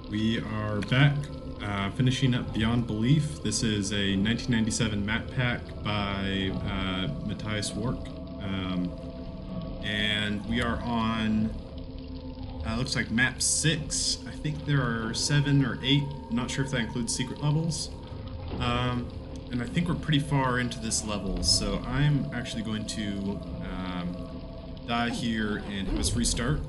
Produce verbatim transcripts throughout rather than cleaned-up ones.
We are back, uh, finishing up Beyond Belief. This is a nineteen ninety-seven map pack by uh, Matthias Wark. Um, and we are on, uh, looks like map six. I think there are seven or eight. I'm not sure if that includes secret levels. Um, and I think we're pretty far into this level, so I'm actually going to um, die here and have us restart.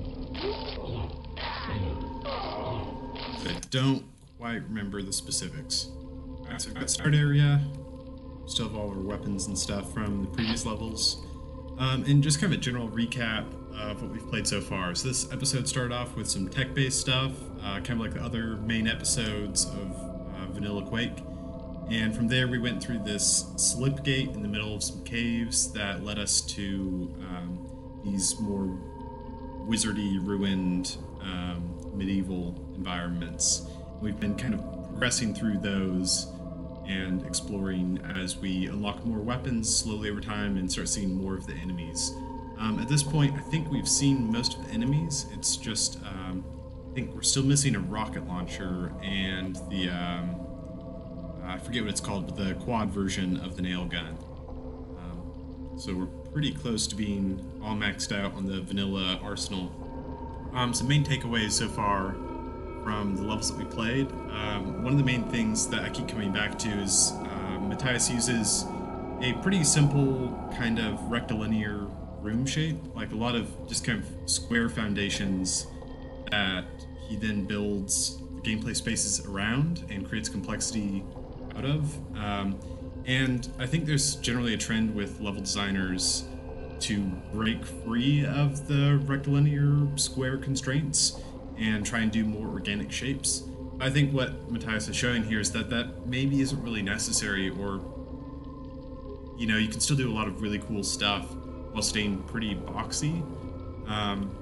I don't quite remember the specifics. Alright, so we've got start area. Still have all our weapons and stuff from the previous levels. Um, and just kind of a general recap of what we've played so far. So this episode started off with some tech-based stuff, uh, kind of like the other main episodes of uh, Vanilla Quake. And from there we went through this slip gate in the middle of some caves that led us to um, these more wizardy, ruined, um, medieval environments. We've been kind of progressing through those and exploring as we unlock more weapons slowly over time and start seeing more of the enemies. Um, at this point, I think we've seen most of the enemies. It's just, um, I think we're still missing a rocket launcher and the, um, I forget what it's called, but the quad version of the nail gun. Um, so we're pretty close to being all maxed out on the vanilla arsenal. Um, some main takeaways so far from the levels that we played. Um, one of the main things that I keep coming back to is uh, Matthias uses a pretty simple kind of rectilinear room shape, like a lot of just kind of square foundations that he then builds the gameplay spaces around and creates complexity out of. Um, and I think there's generally a trend with level designers to break free of the rectilinear square constraints and try and do more organic shapes. I think what Matthias is showing here is that that maybe isn't really necessary, or, you know, you can still do a lot of really cool stuff while staying pretty boxy. Um,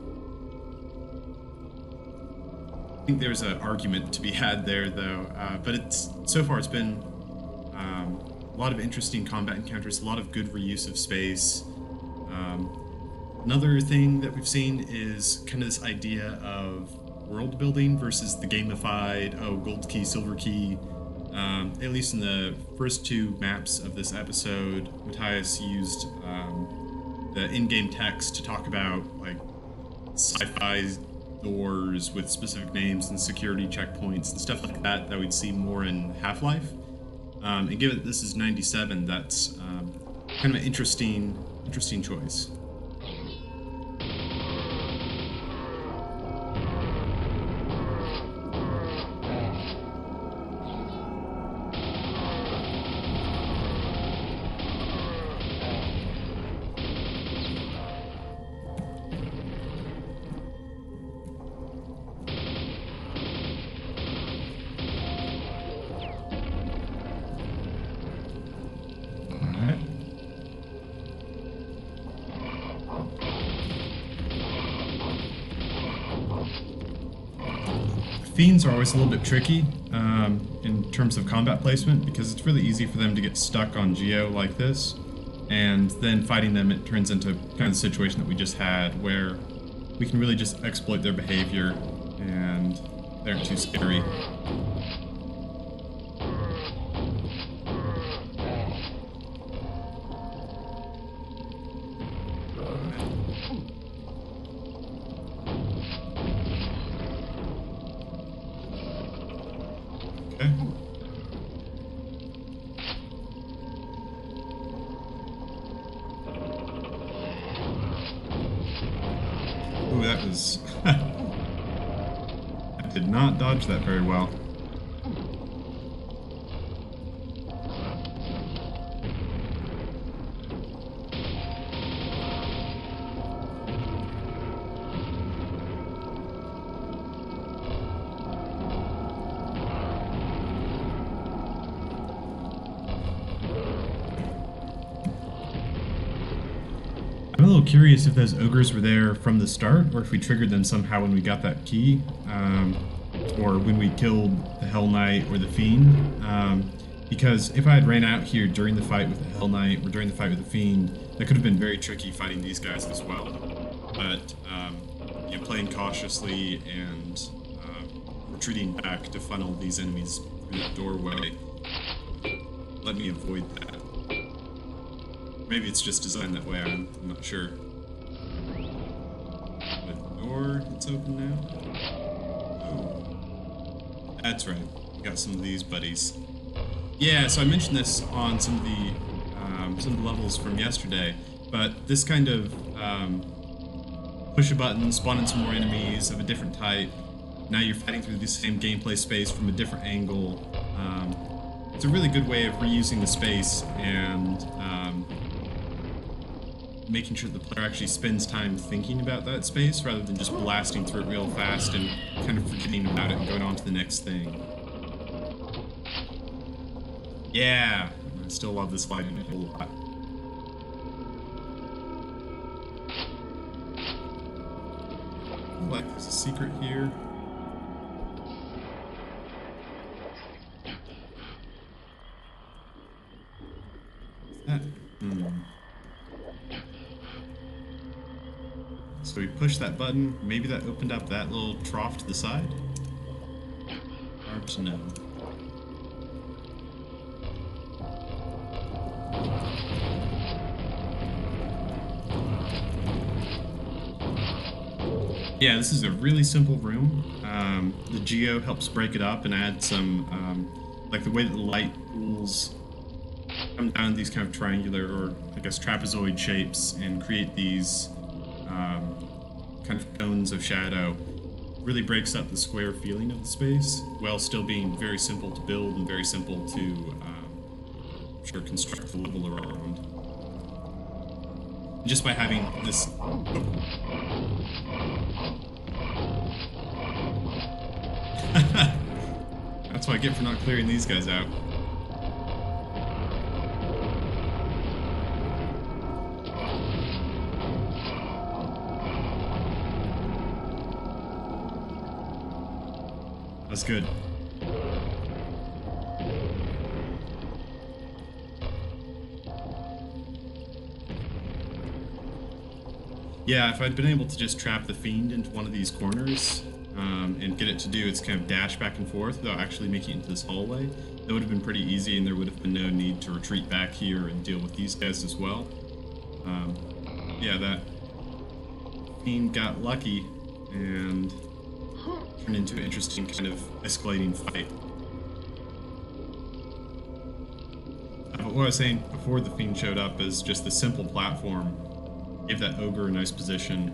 I think there's an argument to be had there, though, uh, but it's so far it's been um, a lot of interesting combat encounters, a lot of good reuse of space. Um, another thing that we've seen is kind of this idea of world building versus the gamified, oh, gold key, silver key. Um, at least in the first two maps of this episode, Matthias used um, the in-game text to talk about like sci-fi doors with specific names and security checkpoints and stuff like that that we'd see more in Half-Life. Um, and given that this is ninety-seven, that's um, kind of an interesting Interesting choice. Fiends are always a little bit tricky um, in terms of combat placement, because it's really easy for them to get stuck on Geo like this, and then fighting them, it turns into kind of the situation that we just had, where we can really just exploit their behavior and they aren't too scary. Ooh, that was... I did not dodge that very well. I'm a little curious if those ogres were there from the start, or if we triggered them somehow when we got that key, um, or when we killed the Hell Knight or the Fiend. Um, because if I had ran out here during the fight with the Hell Knight or during the fight with the Fiend, that could have been very tricky fighting these guys as well. But um, you know, playing cautiously and uh, retreating back to funnel these enemies through the doorway. Let me avoid that. Maybe it's just designed that way, I'm, I'm not sure. The door, it's open now. Oh. That's right, we got some of these buddies. Yeah, so I mentioned this on some of the, um, some of the levels from yesterday, but this kind of um, push a button, spawn in some more enemies of a different type. Now you're fighting through the same gameplay space from a different angle. Um, it's a really good way of reusing the space and um, making sure the player actually spends time thinking about that space rather than just blasting through it real fast and kind of forgetting about it and going on to the next thing. Yeah, I still love this lighting a whole lot. Like there's a secret here. Is that? Hmm. So we pushed that button. Maybe that opened up that little trough to the side. Hard to know. Yeah, this is a really simple room. Um, the geo helps break it up and add some, um, like the way that the light pools come down these kind of triangular or I guess trapezoid shapes and create these um, kind of cones of shadow really breaks up the square feeling of the space while still being very simple to build and very simple to um, I'm sure construct the level around. Just by having this... Oh. That's what I get for not clearing these guys out. That's good. Yeah, if I'd been able to just trap the fiend into one of these corners um, and get it to do its kind of dash back and forth without actually making it into this hallway, that would have been pretty easy and there would have been no need to retreat back here and deal with these guys as well. Um, yeah, that fiend got lucky and turned into an interesting kind of escalating fight. Uh, but what I was saying before the fiend showed up is just the simple platform gave that ogre a nice position.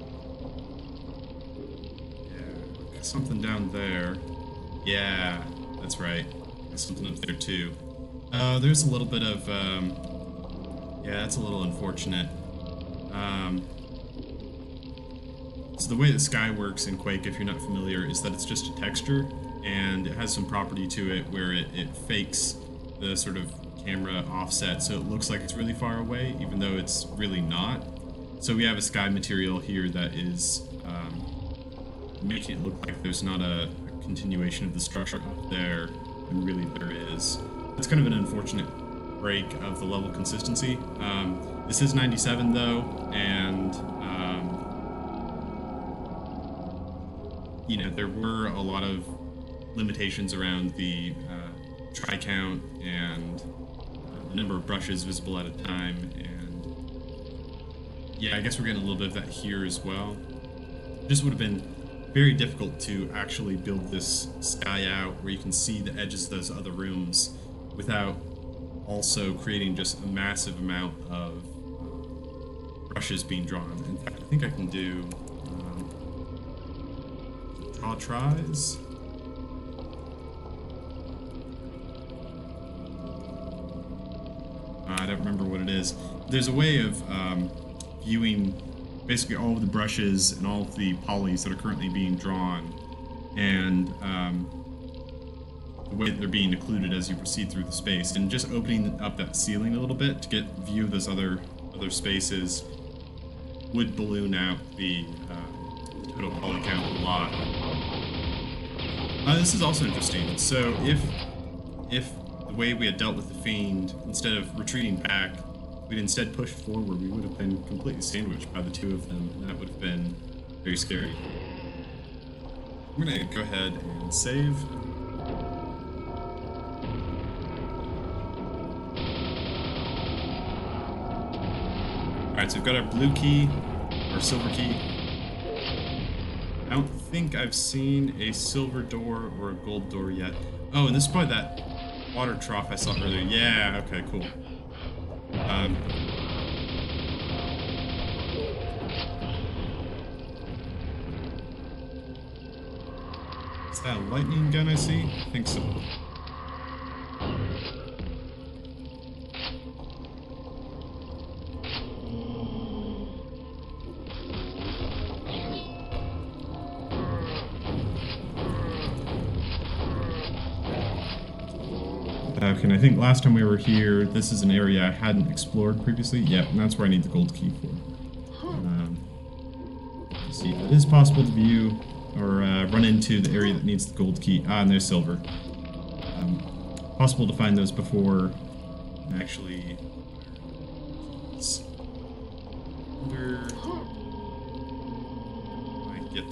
Yeah, got something down there. Yeah, that's right. Got something up there too. Uh, there's a little bit of, um, yeah, that's a little unfortunate. Um, so the way that sky works in Quake, if you're not familiar, is that it's just a texture, and it has some property to it where it, it fakes the sort of camera offset so it looks like it's really far away, even though it's really not. So we have a sky material here that is um, making it look like there's not a, a continuation of the structure up there, and really there is. It's kind of an unfortunate break of the level consistency. Um, this is ninety-seven though, and um, you know, there were a lot of limitations around the uh, try count and uh, the number of brushes visible at a time, and yeah, I guess we're getting a little bit of that here as well. This would have been very difficult to actually build this sky out where you can see the edges of those other rooms without also creating just a massive amount of brushes being drawn. In fact, I think I can do um, draw tries. Uh, I don't remember what it is. There's a way of um, viewing basically all of the brushes and all of the polys that are currently being drawn, and um, the way that they're being occluded as you proceed through the space, and just opening up that ceiling a little bit to get view of those other other spaces would balloon out the uh, total poly count a lot. Uh, this is also interesting. So if if the way we had dealt with the fiend, instead of retreating back, we'd instead pushed forward, we would have been completely sandwiched by the two of them, and that would have been very scary. I'm gonna go ahead and and save. Alright, so we've got our blue key, or silver key. I don't think I've seen a silver door or a gold door yet. Oh, and this is probably that water trough I saw earlier. Yeah, okay, cool. Um, is that a lightning gun I see? I think so. Okay, and I think last time we were here, this is an area I hadn't explored previously. Yep, and that's where I need the gold key for. Um, let's see, it is possible to view or uh, run into the area that needs the gold key. Ah, and there's silver. Um, possible to find those before actually. Under. I get.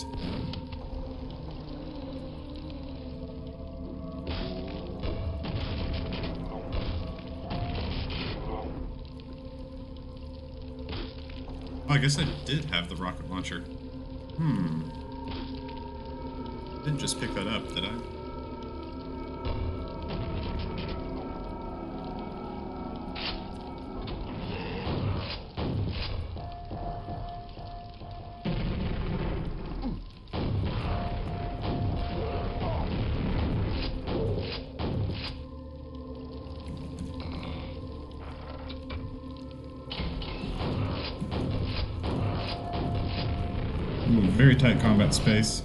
Oh, I guess I did have the rocket launcher. Hmm. Didn't just pick that up, did I? Ooh, very tight combat space.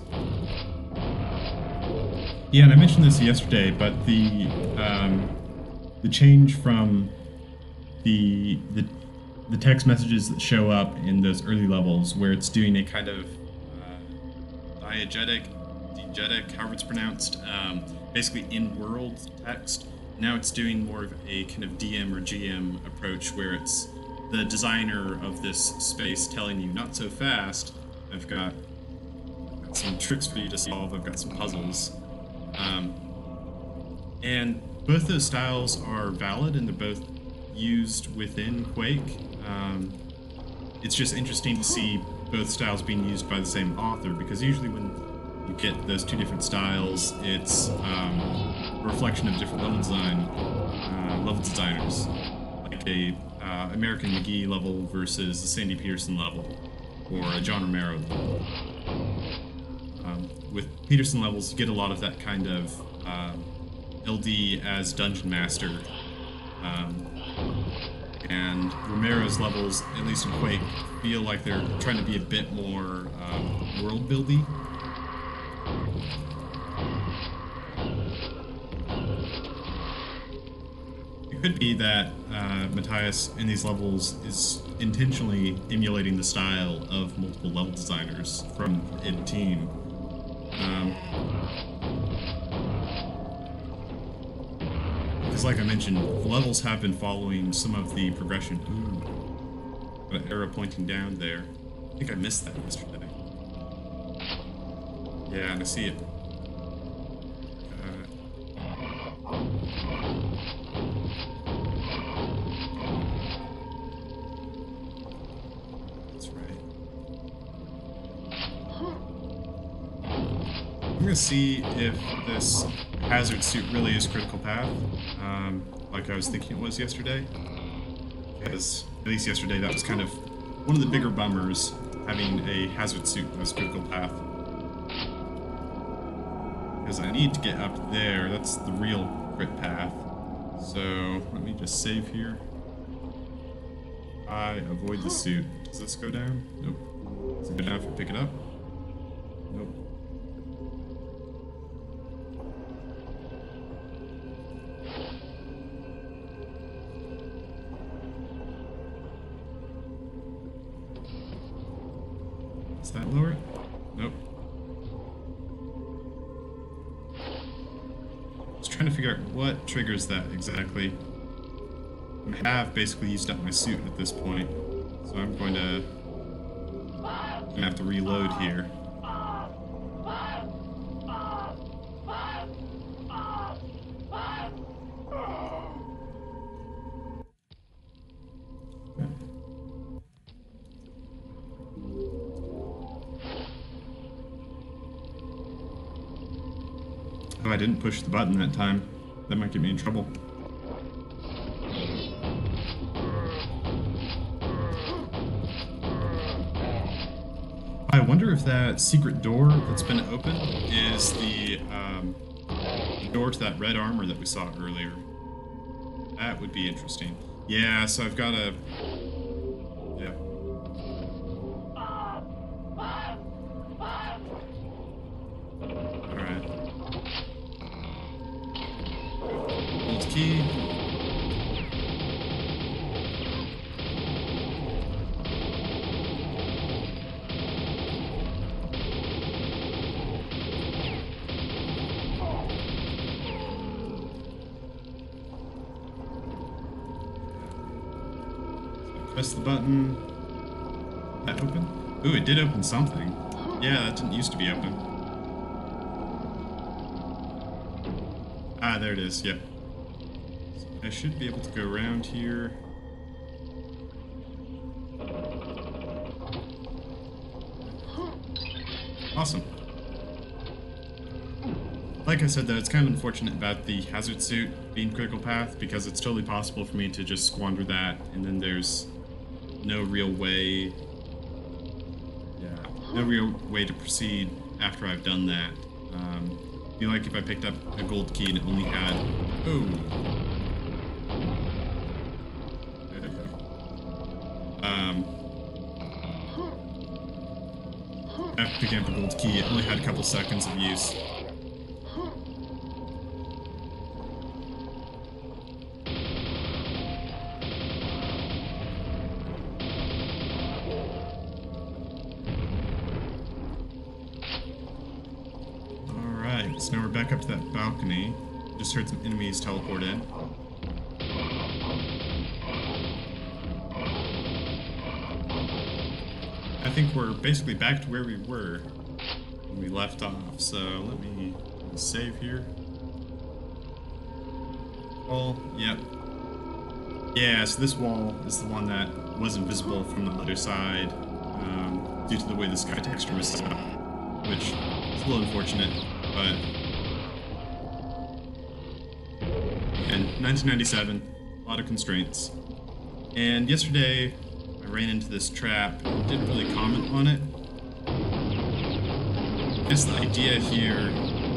Yeah, and I mentioned this yesterday, but the um, the change from the, the the text messages that show up in those early levels, where it's doing a kind of uh, diegetic, diegetic, however it's pronounced, um, basically in-world text. Now it's doing more of a kind of D M or G M approach, where it's the designer of this space telling you, not so fast. I've got, I've got some tricks for you to solve. I've got some puzzles. Um, and both those styles are valid, and they're both used within Quake. Um, it's just interesting to see both styles being used by the same author, because usually when you get those two different styles, it's um, a reflection of different level design, uh, level designers, like a uh, American McGee level versus a Sandy Peterson level, or a John Romero level. Um, with Peterson levels, you get a lot of that kind of um, L D as Dungeon Master, um, and Romero's levels, at least in Quake, feel like they're trying to be a bit more um, world-buildy. It could be that uh, Matthias in these levels is intentionally emulating the style of multiple level designers from the team. Um, because like I mentioned, the levels have been following some of the progression. Ooh, got an arrow pointing down there. I think I missed that yesterday. Yeah, and I see it. Uh, that's right. I'm gonna see if this hazard suit really is critical path, um, like I was thinking it was yesterday. Because at least yesterday that was kind of one of the bigger bummers, having a hazard suit as critical path. Because I need to get up there, that's the real crit path. So let me just save here. I avoid the suit. Does this go down? Nope. Does it go down if I pick it up? Nope. Does that lower it? Nope. Just trying to figure out what triggers that exactly. I have basically used up my suit at this point, so I'm going to, gonna have to reload here. Oh, I didn't push the button that time. That might get me in trouble. I wonder if that secret door that's been open is the, um, the door to that red armor that we saw earlier. That would be interesting. Yeah, so I've got to... Yeah. Alright. Hold key. Press the button. That open? Ooh, it did open something. Yeah, that didn't used to be open. Ah, there it is, yep. So I should be able to go around here. Awesome. Like I said though, it's kind of unfortunate about the hazard suit being critical path, because it's totally possible for me to just squander that, and then there's no real way, yeah, no real way to proceed after I've done that. Um, I feel like if I picked up a gold key and it only had, oh, there we go. Um, after picking up a gold key, it only had a couple seconds of use. So now we're back up to that balcony. Just heard some enemies teleport in. I think we're basically back to where we were when we left off. So let me save here. Wall, yep. Yeah, so this wall is the one that was invisible from the other side um, due to the way the sky texture was set up, which is a little unfortunate. But in nineteen ninety-seven, a lot of constraints. And yesterday, I ran into this trap and didn't really comment on it. I guess the idea here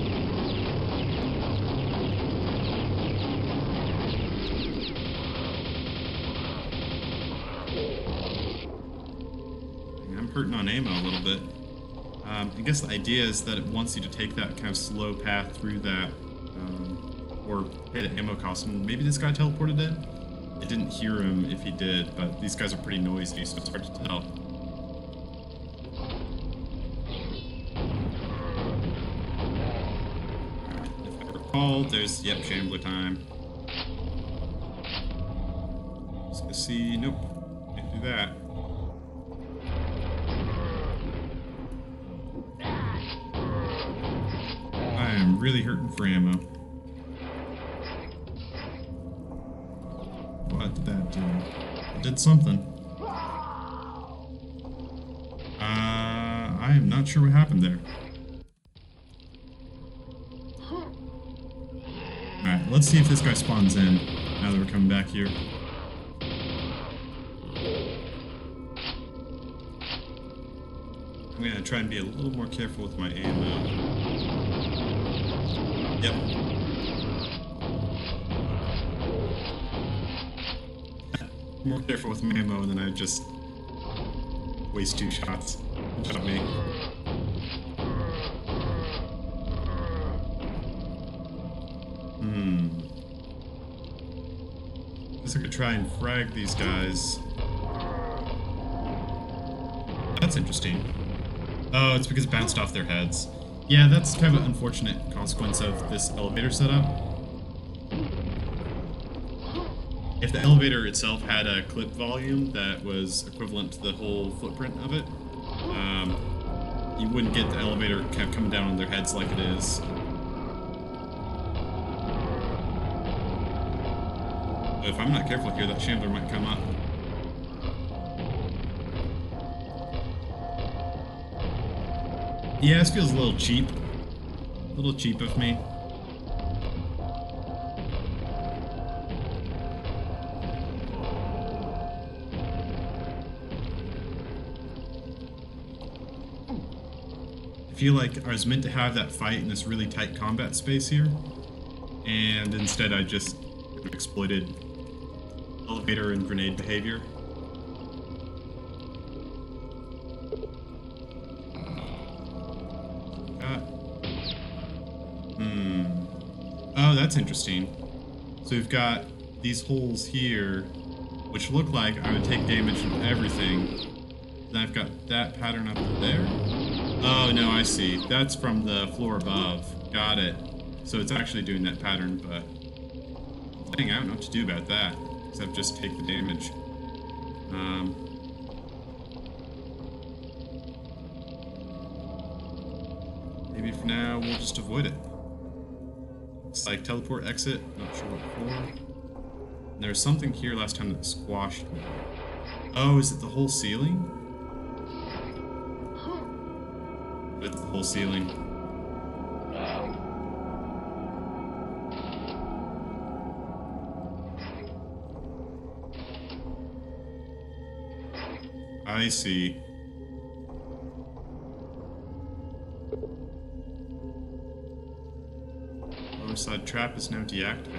I'm hurting on ammo a little bit. Um, I guess the idea is that it wants you to take that kind of slow path through that, um, or pay the ammo cost. And maybe this guy teleported in? I didn't hear him if he did, but these guys are pretty noisy, so it's hard to tell. Alright, if I recall, there's, yep, Shambler time. Just gonna see, nope, can't do that. I'm really hurting for ammo. What did that do? It did something. Uh, I am not sure what happened there. Alright, let's see if this guy spawns in now that we're coming back here. I'm gonna try and be a little more careful with my ammo. Yep. More careful with my ammo, and then I just waste two shots. Good job, me. Hmm. Guess I could try and frag these guys. That's interesting. Oh, it's because it bounced off their heads. Yeah, that's kind of an unfortunate consequence of this elevator setup. If the elevator itself had a clip volume that was equivalent to the whole footprint of it, um, you wouldn't get the elevator kind of coming down on their heads like it is. But if I'm not careful here, that Shambler might come up. Yeah, this feels a little cheap. A little cheap of me. feel like I was meant to have that fight in this really tight combat space here, and instead I just exploited elevator and grenade behavior. Uh, hmm. Oh, that's interesting. So we've got these holes here, which look like I would take damage from everything. Then I've got that pattern up there. Oh, no, I see. That's from the floor above. Got it. So it's actually doing that pattern, but dang, I don't know what to do about that, except just take the damage. Um, maybe for now we'll just avoid it. It's like teleport exit, not sure what for. And there was something here last time that squashed me. Oh, is it the whole ceiling? It's the whole ceiling. I see. Lower side trap is now deactivated.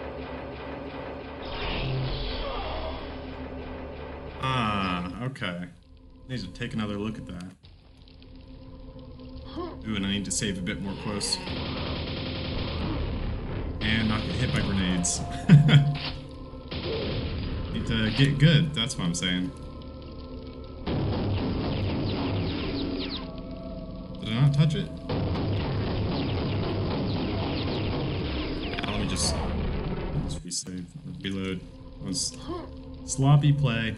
Ah, okay. Need to take another look at that. Ooh, and I need to save a bit more close. And not get hit by grenades. Need to get good, that's what I'm saying. Did I not touch it? Let me just, just resave, reload. That was sloppy play.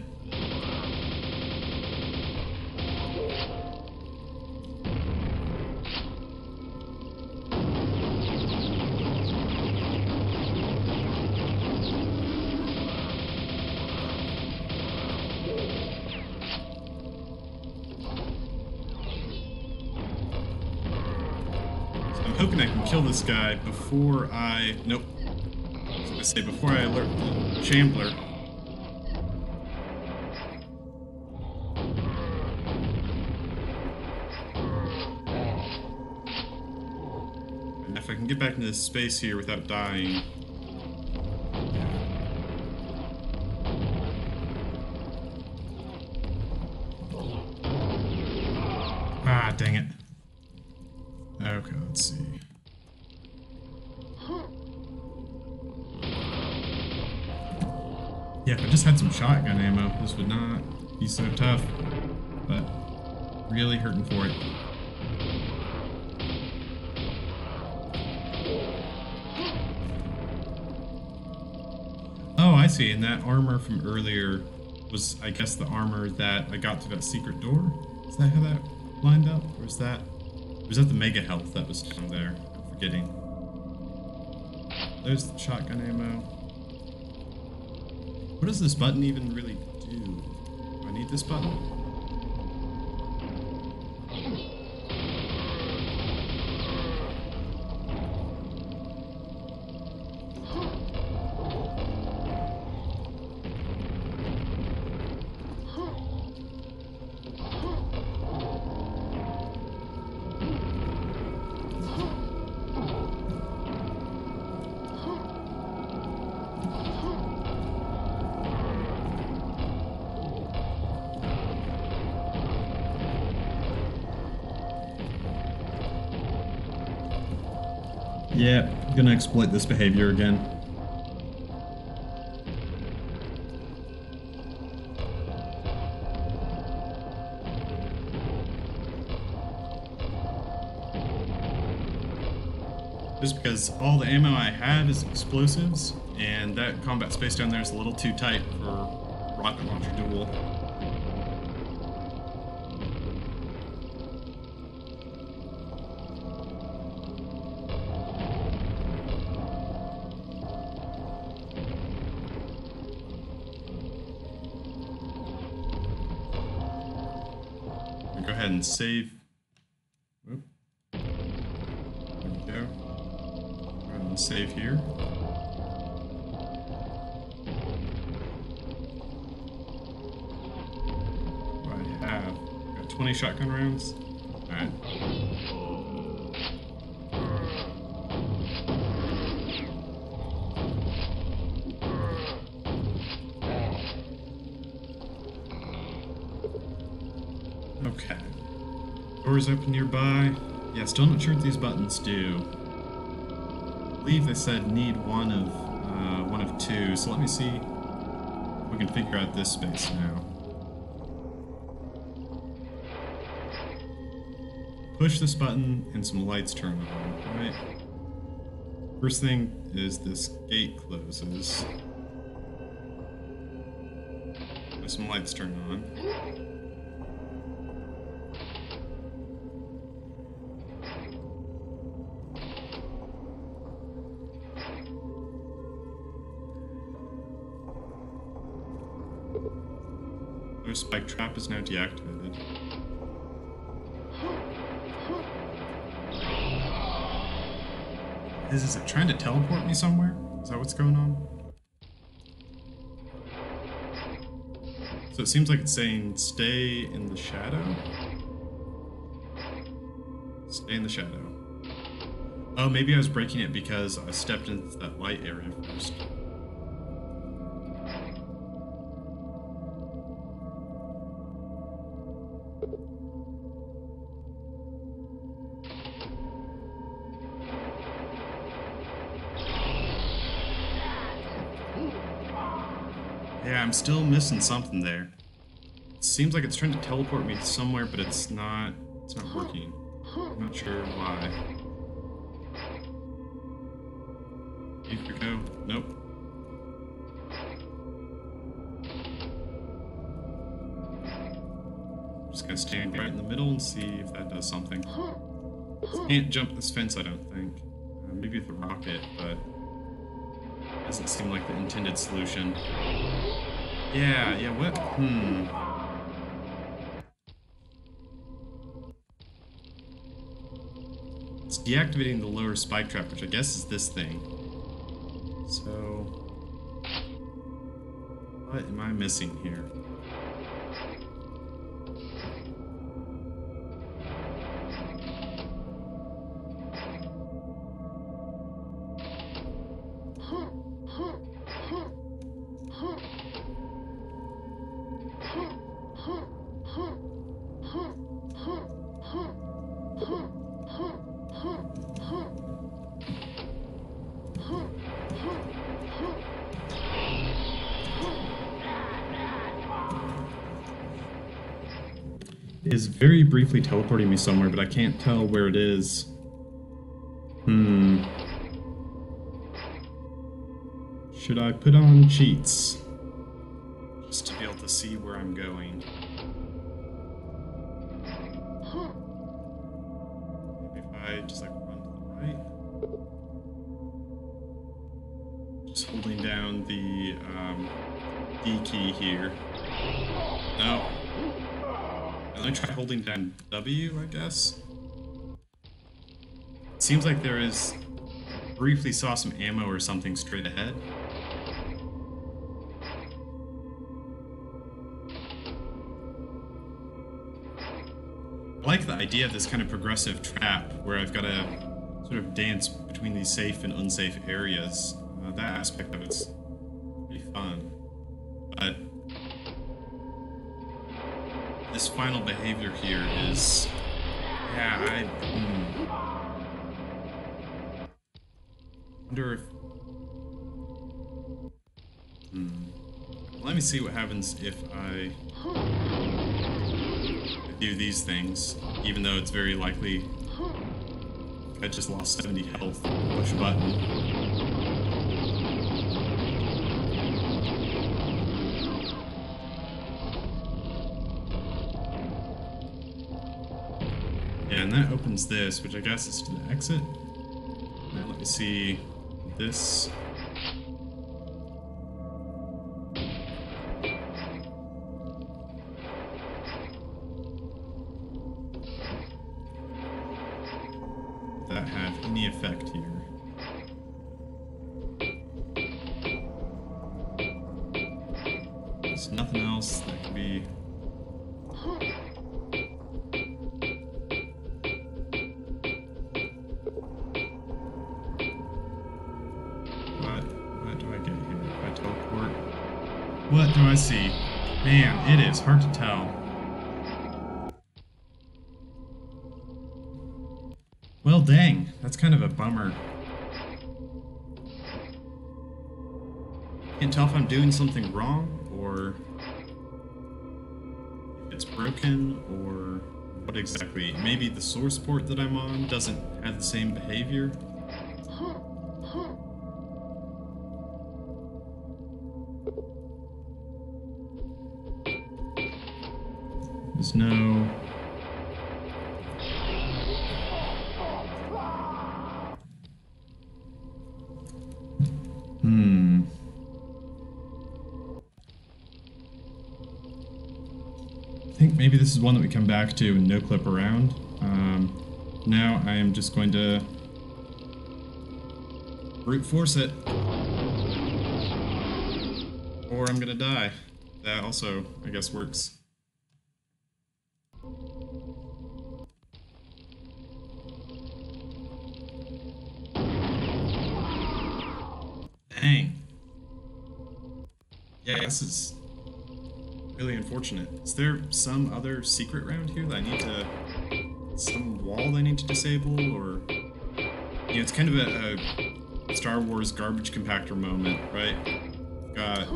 I'm hoping I can kill this guy before I... Nope. I was gonna say, before I alert the Shambler. And if I can get back into this space here without dying... Ah, dang it. Okay, let's see. Yeah, if I just had some shotgun ammo, this would not be so tough. But really hurting for it. Oh, I see. And that armor from earlier was, I guess, the armor that I got through that secret door? Is that how that lined up? Or is that... Or was that the mega health that was down there? I'm forgetting. There's the shotgun ammo. What does this button even really do? Do I need this button? Yeah, gonna exploit this behavior again. Just because all the ammo I have is explosives, and that combat space down there is a little too tight for rocket launcher duel. Go ahead and save. Whoop. There we go. Go ahead and save here. What do I have? Got twenty shotgun rounds. Alright. Okay. Doors open nearby. Yeah, still not sure what these buttons do. I believe they said need one of uh, one of two, so let me see if we can figure out this space now. Push this button and some lights turn on, right? First thing is this gate closes. And some lights turn on. The spike trap is now deactivated. Is, is it trying to teleport me somewhere? Is that what's going on? So it seems like it's saying stay in the shadow. Stay in the shadow. Oh, maybe I was breaking it because I stepped into that light area first. Yeah, I'm still missing something there. It seems like it's trying to teleport me somewhere, but it's not, it's not working. I'm not sure why. Here we go. Nope. Just gonna stand right in the middle and see if that does something. Can't jump this fence, I don't think. Uh, maybe with a rocket, but doesn't seem like the intended solution. Yeah, yeah, what? Hmm. It's deactivating the lower spike trap, which I guess is this thing. So, what am I missing here? It is very briefly teleporting me somewhere, but I can't tell where it is. Hmm. Should I put on cheats? Just to be able to see where I'm going. Maybe if I just like run to the right. Just holding down the um, D key here. No. Let me try holding down W, I guess. It seems like there is... briefly saw some ammo or something straight ahead. I like the idea of this kind of progressive trap where I've got to sort of dance between these safe and unsafe areas. Uh, that aspect of it's pretty fun. But this final behavior here is, yeah, I mm, wonder if, hmm, let me see what happens if I do these things, even though it's very likely I just lost seventy health. Push a button. Yeah, and that opens this, which I guess is to the exit. Now let me see this. Does that have any effect here? There's nothing else that could be. What do I see? Man, it is hard to tell. Well, dang. That's kind of a bummer. Can't tell if I'm doing something wrong, or if it's broken, or what exactly. Maybe the sourceport that I'm on doesn't have the same behavior. There's no... Hmm. I think maybe this is one that we come back to and noclip around. Um, now I am just going to brute force it. Or I'm gonna die. That also, I guess, works. Dang. Yeah, this is really unfortunate. Is there some other secret round here that I need to... some wall I need to disable, or... You know, it's kind of a, a Star Wars garbage compactor moment, right? Got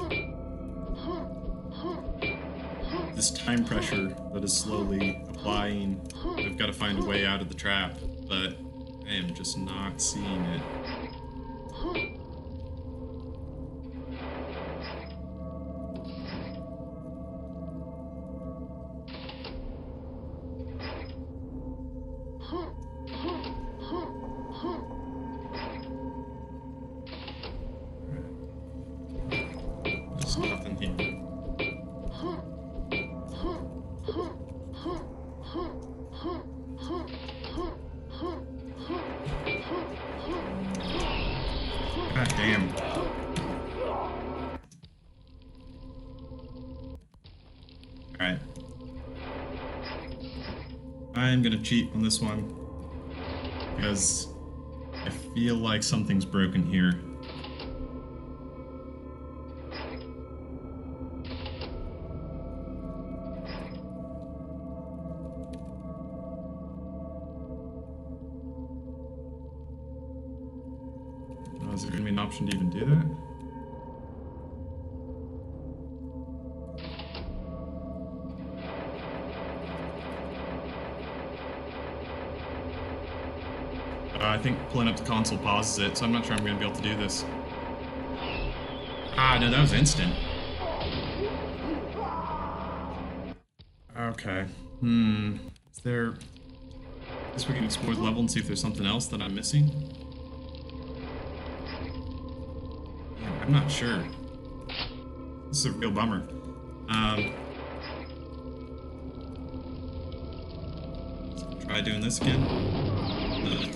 this time pressure that is slowly applying. I've got to find a way out of the trap, but I am just not seeing it. There's nothing here. God damn. Alright. I'm gonna cheat on this one, because I feel like something's broken here. Oh, is there gonna be an option to even do that? Uh, I think pulling up the console pauses it, so I'm not sure I'm going to be able to do this. Ah, no, that was instant. Okay. Hmm. Is there... I guess we can explore the level and see if there's something else that I'm missing. Yeah, I'm not sure. This is a real bummer. Um... Try doing this again. Uh,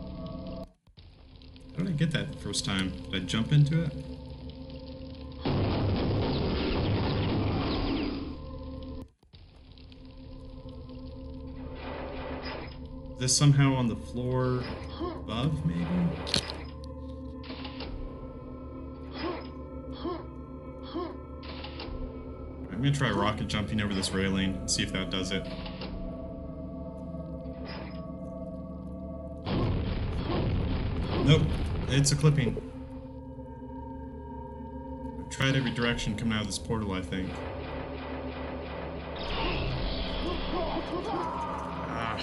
How did I get that the first time? Did I jump into it? Is this somehow on the floor above, maybe? I'm gonna try rocket jumping over this railing and see if that does it. Nope. It's a clipping. I've tried every direction coming out of this portal, I think. Ah.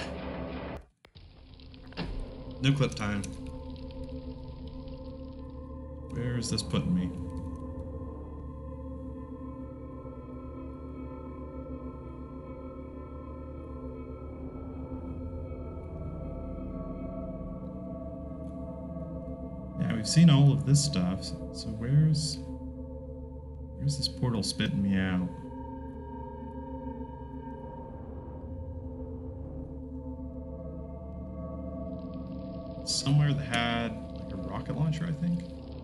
No clip time. Where is this putting me? We've seen all of this stuff, so where's where's this portal spitting me out? Somewhere that had like a rocket launcher, I think.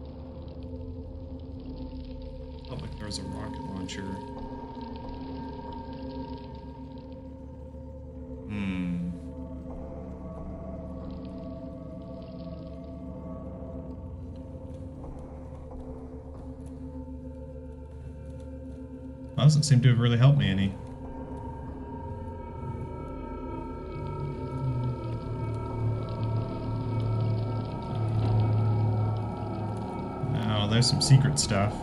Felt like there was a rocket launcher. Hmm. That doesn't seem to have really helped me any. there's some secret stuff.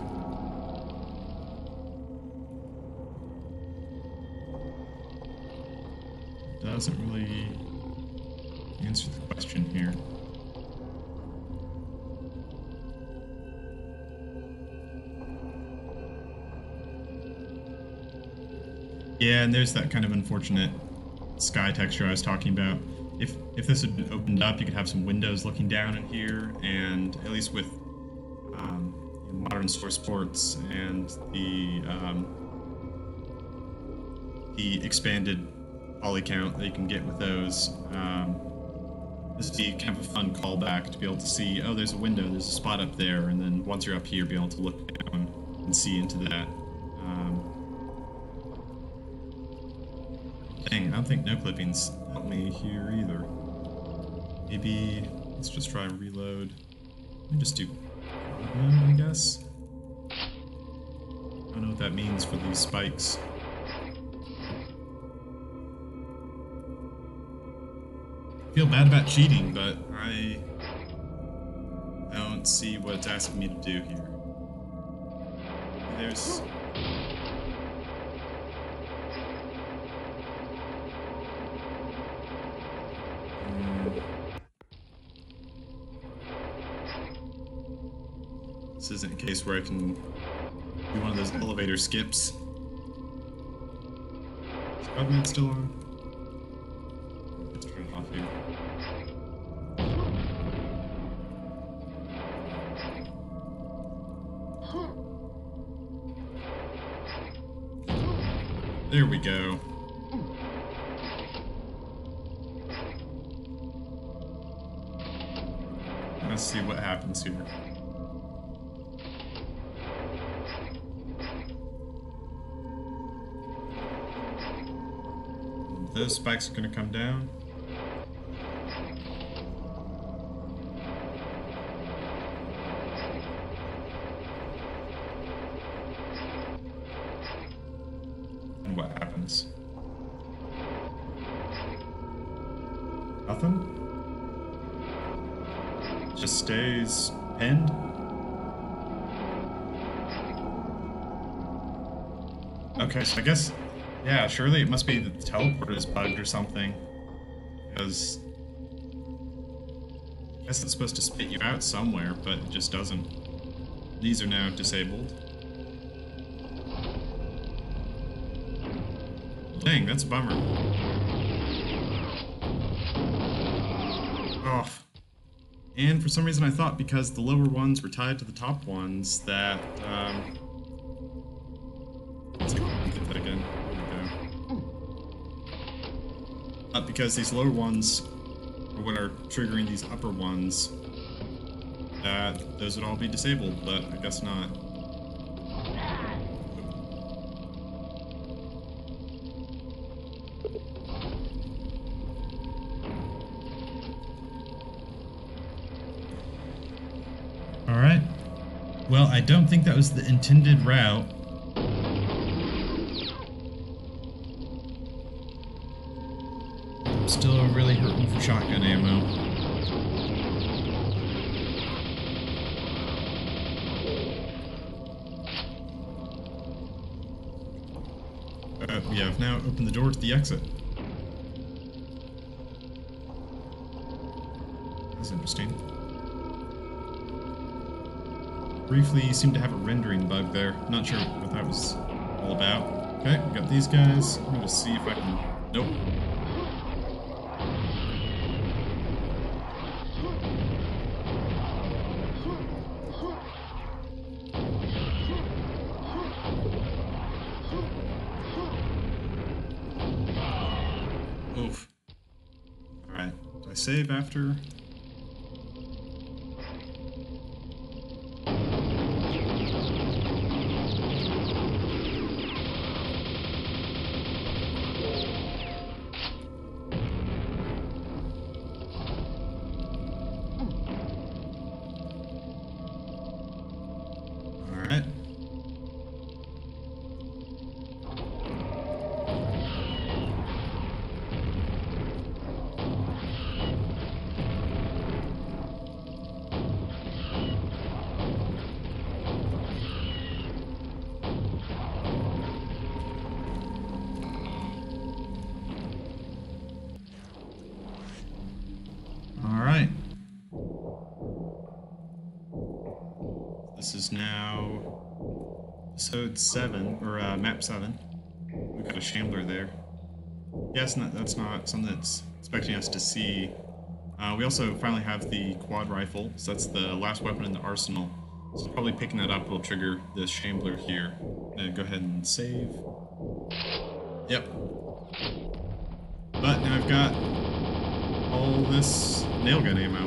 Doesn't really answer the question here. Yeah, and there's that kind of unfortunate sky texture I was talking about. If if this had been opened up, you could have some windows looking down in here, and at least with um, modern source ports and the um, the expanded poly count that you can get with those, um, this would be kind of a fun callback to be able to see, oh, there's a window, there's a spot up there, and then once you're up here, be able to look down and see into that. Um, dang, I don't think no clippings help me here either. Maybe let's just try and reload. Let me just do one, I guess. I don't know what that means for these spikes. I feel bad about cheating, but I don't see what it's asking me to do here. There's... Mm. This isn't a case where I can do one of those elevator skips. Is Government still on? Let's turn it off here. There we go. Let's see what happens here. Those spikes are going to come down. And what happens? Nothing? Just stays pinned? Okay, so I guess, yeah, surely it must be the teleport is bugged or something. Because I guess it's supposed to spit you out somewhere, but it just doesn't. These are now disabled. Dang, that's a bummer. Oh. And for some reason I thought because the lower ones were tied to the top ones that, um... let's see if I can get that again. There we go. Uh, because these lower ones are what are triggering these upper ones, that those would all be disabled, but I guess not. Alright. Well, I don't think that was the intended route. I'm still really hurting for shotgun ammo. Uh, we have now opened the door to the exit. That's interesting. Briefly seemed to have a rendering bug there. Not sure what that was all about. Okay, we got these guys. I'm gonna see if I can... Nope. Oof. Alright, do I save after? Alright. This is now episode seven, or uh, map seven. We've got a shambler there. Yes, yeah, that's not something that's expecting us to see. Uh, we also finally have the quad rifle, so that's the last weapon in the arsenal. So probably picking that up will trigger this shambler here. I'm gonna go ahead and save. Yep. But now I've got all this nail gun ammo.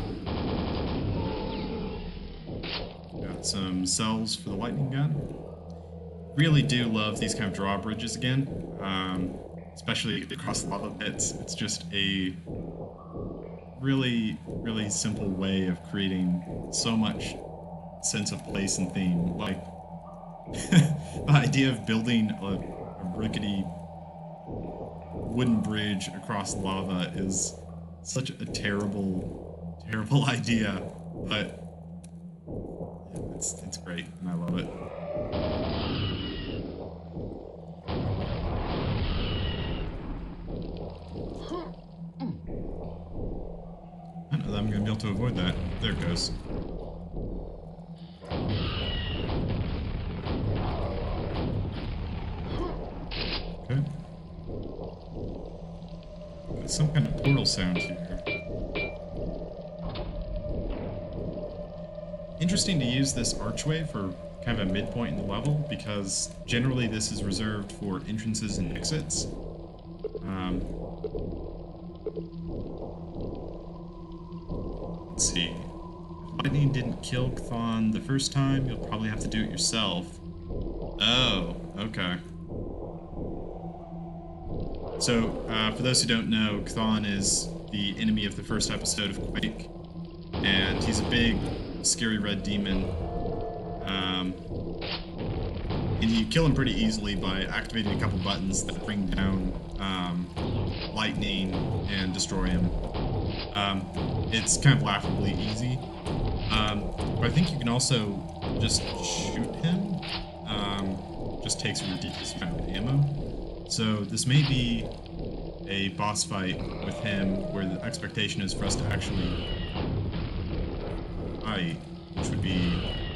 Got some cells for the lightning gun. Really do love these kind of drawbridges again, um, especially across lava pits. It's just a really, really simple way of creating so much sense of place and theme. Like, the idea of building a, a rickety wooden bridge across lava is such a terrible, terrible idea, but yeah, it's, it's great, and I love it. I don't know that I'm going to be able to avoid that. There it goes. Okay. Got some kind of portal sound here. Interesting to use this archway for kind of a midpoint in the level, because generally this is reserved for entrances and exits. Um, let's see. If lightning didn't kill Chthon the first time, you'll probably have to do it yourself. Oh, okay. So, uh, for those who don't know, Chthon is the enemy of the first episode of Quake, and he's a big, scary red demon. Um, and you kill him pretty easily by activating a couple buttons that bring down um, lightning and destroy him. Um, it's kind of laughably easy. Um, but I think you can also just shoot him. Um, just takes a ridiculous amount of ammo. So this may be a boss fight with him where the expectation is for us to actually fight, which would be...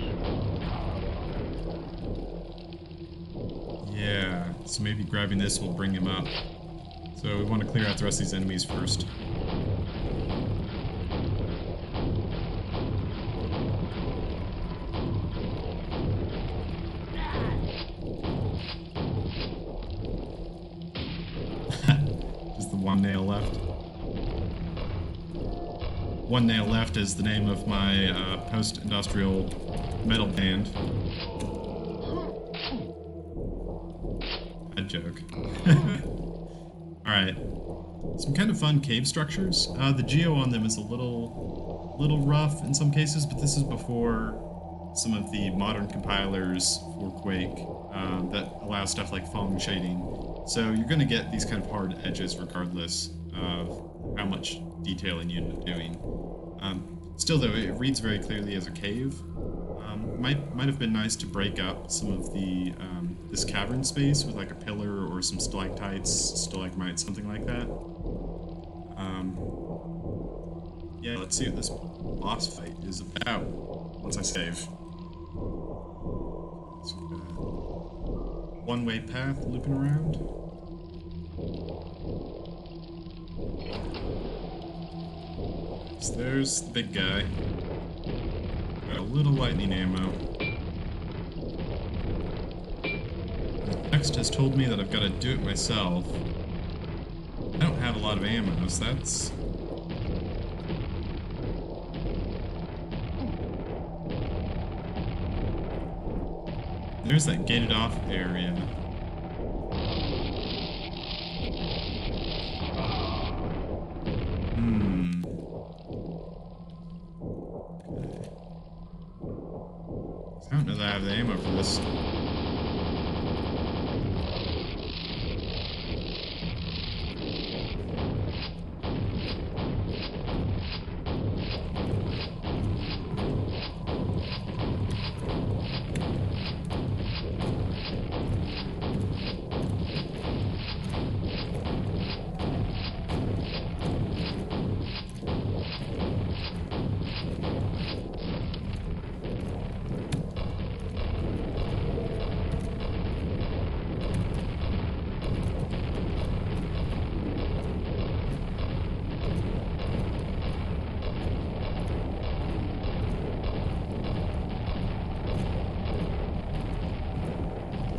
Yeah, so maybe grabbing this will bring him up. So we want to clear out the rest of these enemies first. Just the one nail left. One Nail Left is the name of my uh, post-industrial metal band. Bad joke. Alright. Some kind of fun cave structures. Uh, the geo on them is a little, little rough in some cases, but this is before some of the modern compilers for Quake uh, that allow stuff like foam shading. So you're going to get these kind of hard edges regardless of how much detailing you end up doing. Um, still though, it reads very clearly as a cave. Um, might might have been nice to break up some of the um, this cavern space with like a pillar or some stalactites, stalagmites, something like that. Um, yeah, let's see what this boss fight is about once I save. So, uh, one-way path looping around. So there's the big guy. Got a little lightning ammo. The text has told me that I've got to do it myself. I don't have a lot of ammo, so that's... There's that gated off area. Hmm. Okay. I don't know that I have the ammo for this.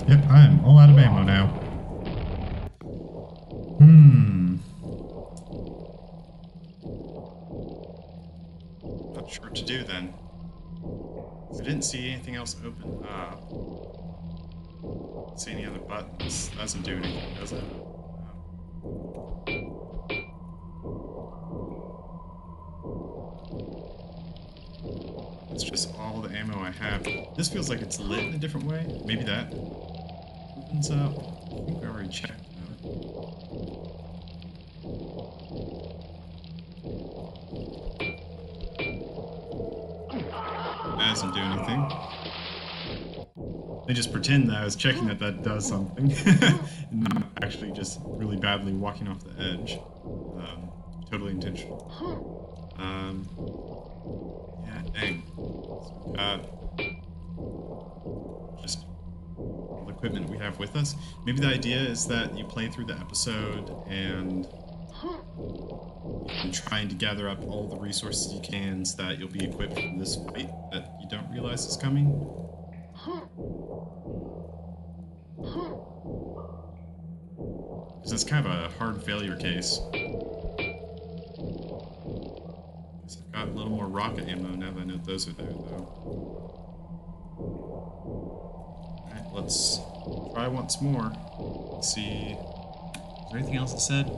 Yep, I am all out of ammo now. Hmm. Not sure what to do then. I didn't see anything else open up. See any other buttons? That doesn't do anything, does it? It's just all the ammo I have. This feels like it's lit in a different way. Maybe that opens up. I think I already checked though. That doesn't do anything. I just pretend that I was checking that that does something. And not actually just really badly walking off the edge. Um, totally intentional. Um, yeah, dang. So, uh, just all the equipment we have with us. Maybe the idea is that you play through the episode and you're trying to gather up all the resources you can so that you'll be equipped for this fight that you don't realize is coming. Because it's kind of a hard failure case. I've got a little more rocket ammo now that I know those are there, though. Alright, let's try once more. Let's see. Is there anything else it said?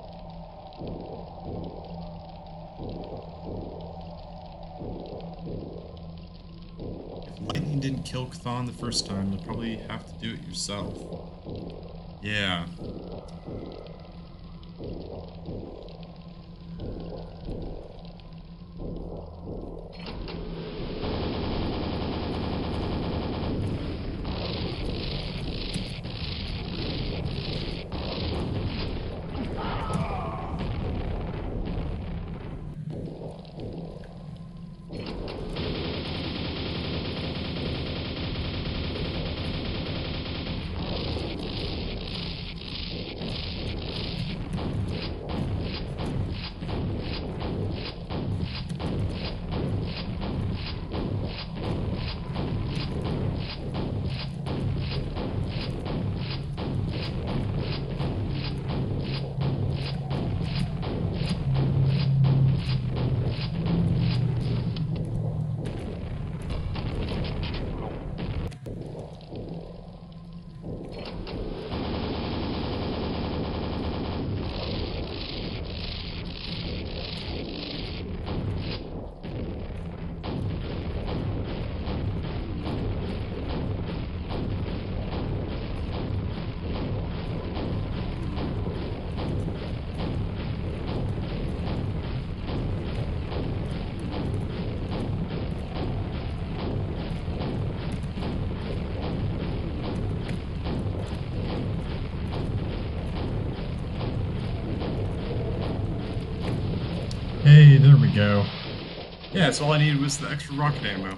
If lightning didn't kill Chthon the first time, you'll probably have to do it yourself. Yeah. Hey, there we go. Yeah, so all I needed was the extra rocket ammo.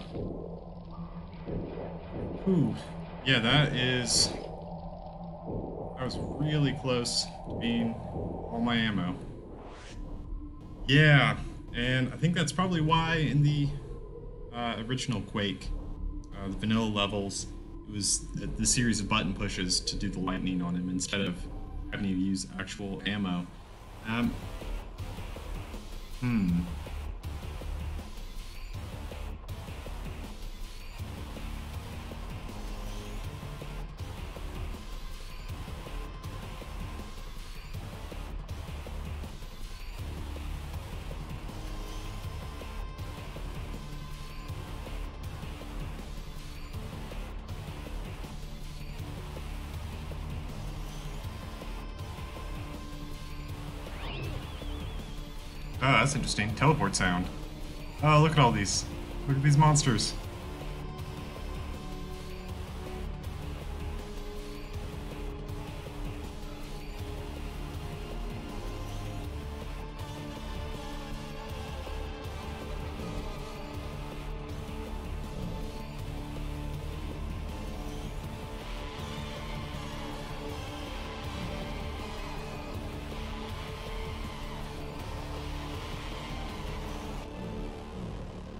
Ooh, yeah, that is... That was really close to being all my ammo. Yeah, and I think that's probably why in the uh, original Quake, uh, the vanilla levels, it was the, the series of button pushes to do the lightning on him instead of having to use actual ammo. Um, Hmm. Oh, that's interesting. Teleport sound. Oh, look at all these. Look at these monsters.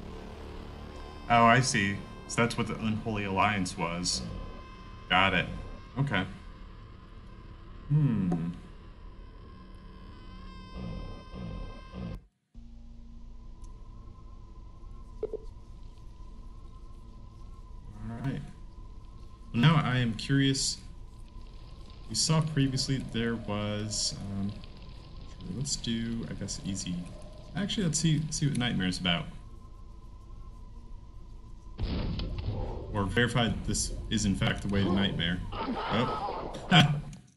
Oh, I see. So that's what the Unholy Alliance was. Got it. Okay. Hmm. Alright. Well, now I am curious. We saw previously there was... Um, sure, let's do, I guess, easy. Actually, let's see, see what Nightmare is about. Or verify that this is in fact the way to Nightmare. Oh. Ha!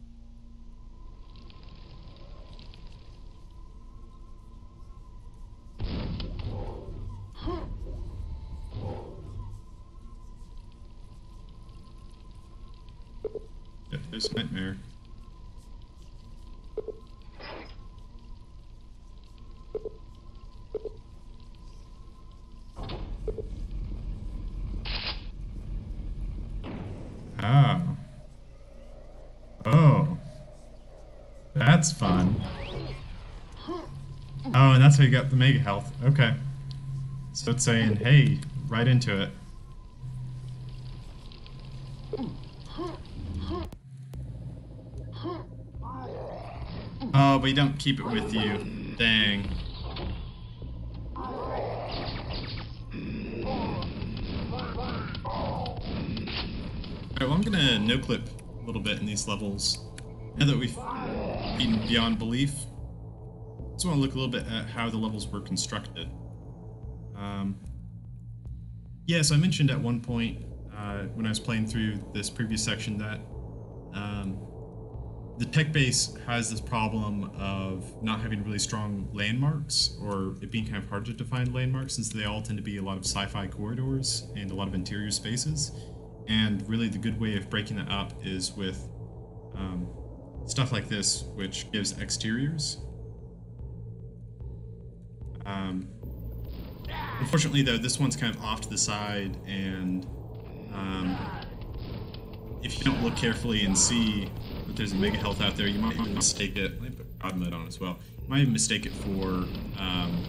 Yeah, there's Nightmare. Ah. Oh. That's fun. Oh, and that's how you got the mega health. Okay. So it's saying, hey, right into it. Oh, but you don't keep it with you. Dang. Alright, well, I'm gonna no-clip a little bit in these levels. Now that we've beaten beyond belief, I just want to look a little bit at how the levels were constructed. Um, yeah, so I mentioned at one point uh, when I was playing through this previous section that um, the tech base has this problem of not having really strong landmarks, or it being kind of hard to define landmarks, since they all tend to be a lot of sci-fi corridors and a lot of interior spaces. And really the good way of breaking that up is with um, stuff like this, which gives exteriors. Um, unfortunately, though, this one's kind of off to the side, and um, if you don't look carefully and see that there's a mega health out there, you might even mistake it. Let me put God mode on as well. You might even mistake it for um,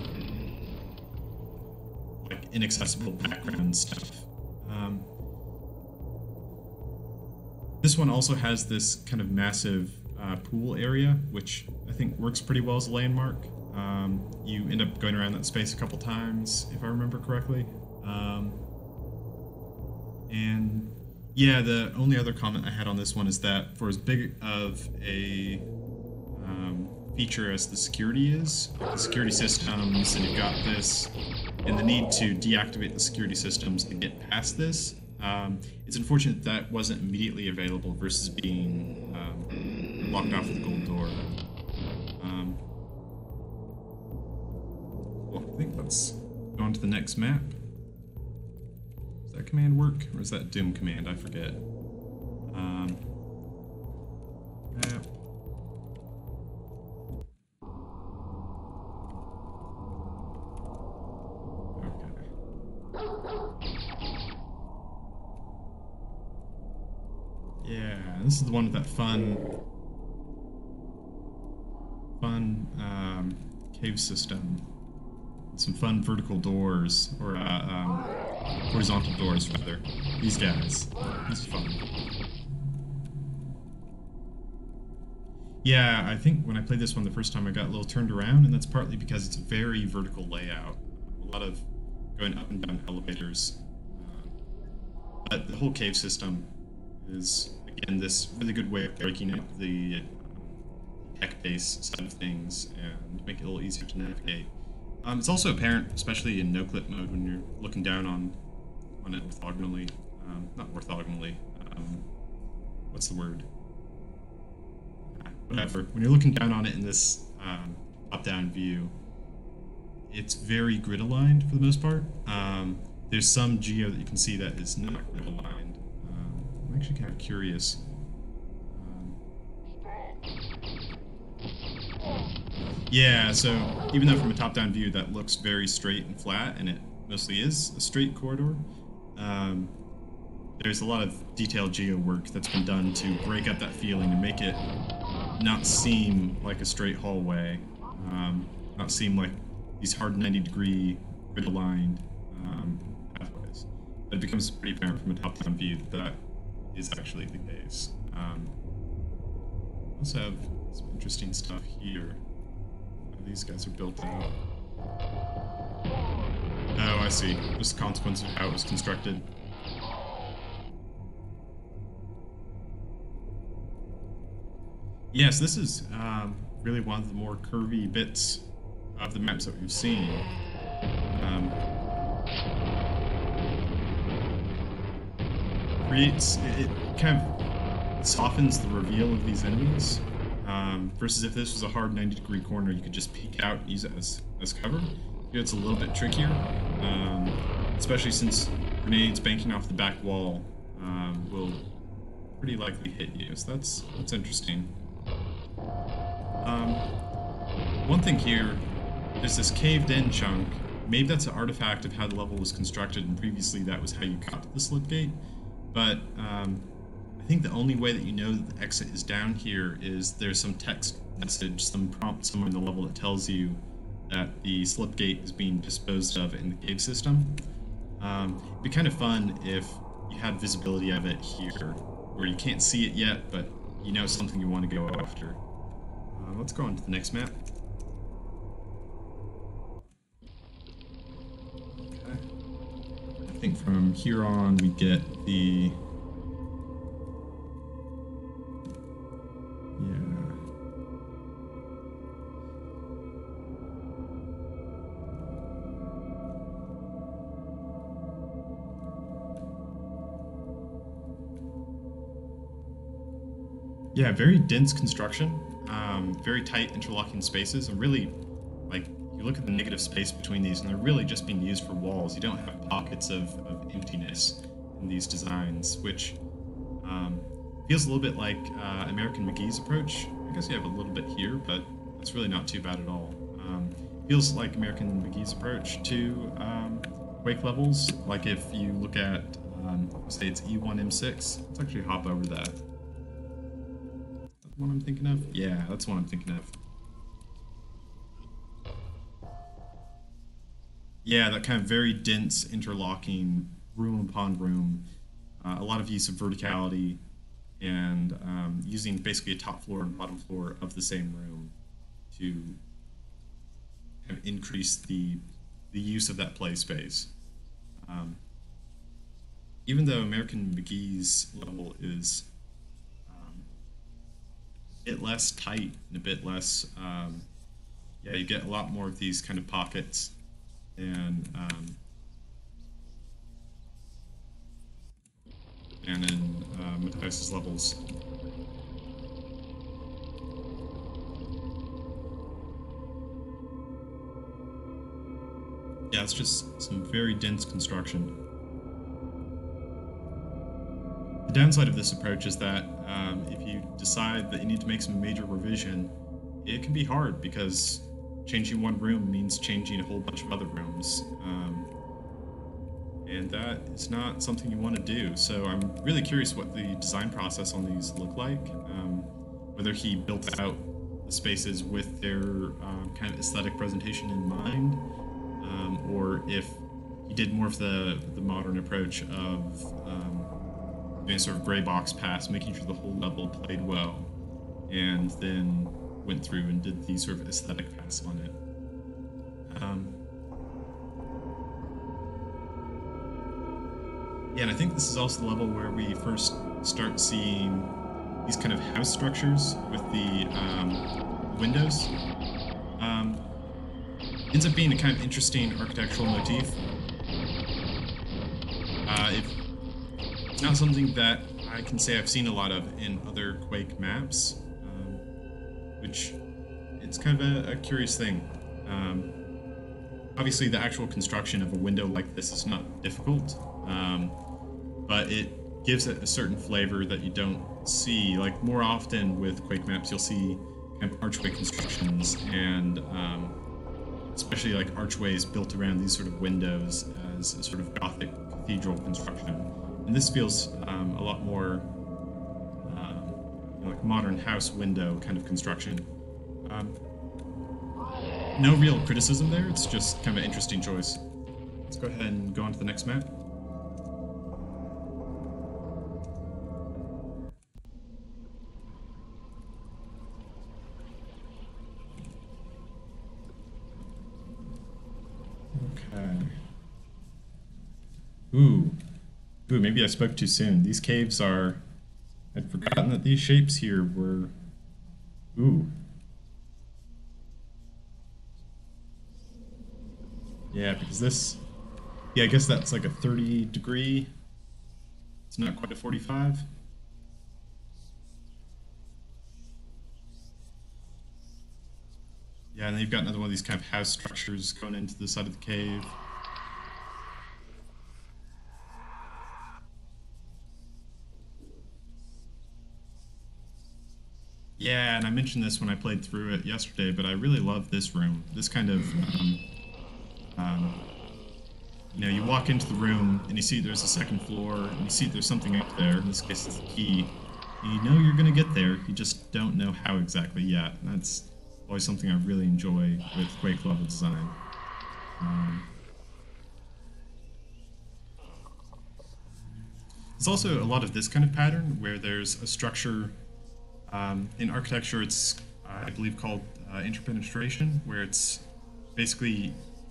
like inaccessible background stuff. Um, this one also has this kind of massive uh, pool area, which I think works pretty well as a landmark. Um, you end up going around that space a couple times, if I remember correctly. Um, and yeah, the only other comment I had on this one is that for as big of a um, feature as the security is, the security systems, and you've got this, and the need to deactivate the security systems to get past this, um, it's unfortunate that wasn't immediately available versus being um, locked off with the gold door. Um, well, I think let's go on to the next map. Does that command work, or is that Doom command? I forget. Um, map. Yeah, this is the one with that fun, fun um, cave system. Some fun vertical doors, or uh, um, horizontal doors, rather. These guys. These are fun. Yeah, I think when I played this one the first time I got a little turned around, and that's partly because it's a very vertical layout. A lot of going up and down elevators. Uh, but the whole cave system is, again, this really good way of breaking up the tech-based side of things and make it a little easier to navigate. Um, it's also apparent, especially in no-clip mode, when you're looking down on on it orthogonally. Um, not orthogonally. Um, what's the word? Whatever. When you're looking down on it in this um, top-down view, it's very grid-aligned for the most part. Um, there's some geo that you can see that is not grid-aligned. Um, I'm actually kind of curious. Um, Yeah, so even though from a top-down view that looks very straight and flat, and it mostly is a straight corridor, um, there's a lot of detailed geo work that's been done to break up that feeling and make it not seem like a straight hallway, um, not seem like these hard ninety degree grid-aligned um, pathways. But it becomes pretty apparent from a top-down view that that is actually the case. Um, also have some interesting stuff here. These guys are built out. Oh, I see. Just a consequence of how it was constructed. Yes, this is um, really one of the more curvy bits of the maps that we've seen. Um, creates, it, it kind of softens the reveal of these enemies. Um, versus if this was a hard ninety degree corner, you could just peek out and use it as, as cover. Here it's a little bit trickier, um, especially since grenades banking off the back wall um, will pretty likely hit you, so that's, that's interesting. Um, one thing here, there's this caved in chunk. Maybe that's an artifact of how the level was constructed, and previously that was how you got to the slip gate, but um, I think the only way that you know that the exit is down here is there's some text message, some prompt somewhere in the level that tells you that the slip gate is being disposed of in the cave system. Um, it'd be kind of fun if you had visibility of it here, where you can't see it yet, but you know it's something you want to go after. Uh, let's go on to the next map. Okay. I think from here on we get the Yeah, very dense construction, um, very tight interlocking spaces, and really, like, you look at the negative space between these, and they're really just being used for walls. You don't have pockets of, of emptiness in these designs, which um, feels a little bit like uh, American McGee's approach. I guess you have a little bit here, but it's really not too bad at all. Um, feels like American McGee's approach to um, Quake levels. Like if you look at, um, say it's E one M six, let's actually hop over that. What I'm thinking of? Yeah, that's what I'm thinking of. Yeah, that kind of very dense interlocking room upon room. Uh, a lot of use of verticality and um, using basically a top floor and bottom floor of the same room to kind of increase the, the use of that play space. Um, even though American McGee's level is a bit less tight and a bit less, um, yeah, you get a lot more of these kind of pockets and um, and in uh, Matthäus's levels. Yeah, it's just some very dense construction. The downside of this approach is that um, if you decide that you need to make some major revision, it can be hard because changing one room means changing a whole bunch of other rooms. Um, and that is not something you want to do. So I'm really curious what the design process on these look like. Um, whether he built out the spaces with their um, kind of aesthetic presentation in mind, um, or if he did more of the, the modern approach of um, doing a sort of gray box pass, making sure the whole level played well, and then went through and did the sort of aesthetic pass on it. Um, yeah, and I think this is also the level where we first start seeing these kind of house structures with the um, windows. Um, ends up being a kind of interesting architectural motif. Uh, it, it's not something that I can say I've seen a lot of in other Quake maps, um, which it's kind of a, a curious thing. Um, obviously, the actual construction of a window like this is not difficult, um, but it gives it a certain flavor that you don't see. Like more often with Quake maps, you'll see kind of archway constructions, and um, especially like archways built around these sort of windows as a sort of Gothic cathedral construction. And this feels um, a lot more um, you know, like modern house window kind of construction. Um, no real criticism there, it's just kind of an interesting choice. Let's go ahead and go on to the next map. Ooh. Ooh, maybe I spoke too soon. These caves are... I'd forgotten that these shapes here were... Ooh. Yeah, because this... Yeah, I guess that's like a thirty degree. It's not quite a forty-five. Yeah, and then you've got another one of these kind of house structures going into the side of the cave. Yeah, and I mentioned this when I played through it yesterday, but I really love this room. This kind of, um, um, you know, you walk into the room and you see there's a second floor, and you see there's something up there. In this case, it's the key. And you know you're going to get there, you just don't know how exactly yet. And that's always something I really enjoy with Quake level design. Um, there's also a lot of this kind of pattern where there's a structure. Um, in architecture, it's, uh, I believe, called uh, interpenetration, where it's basically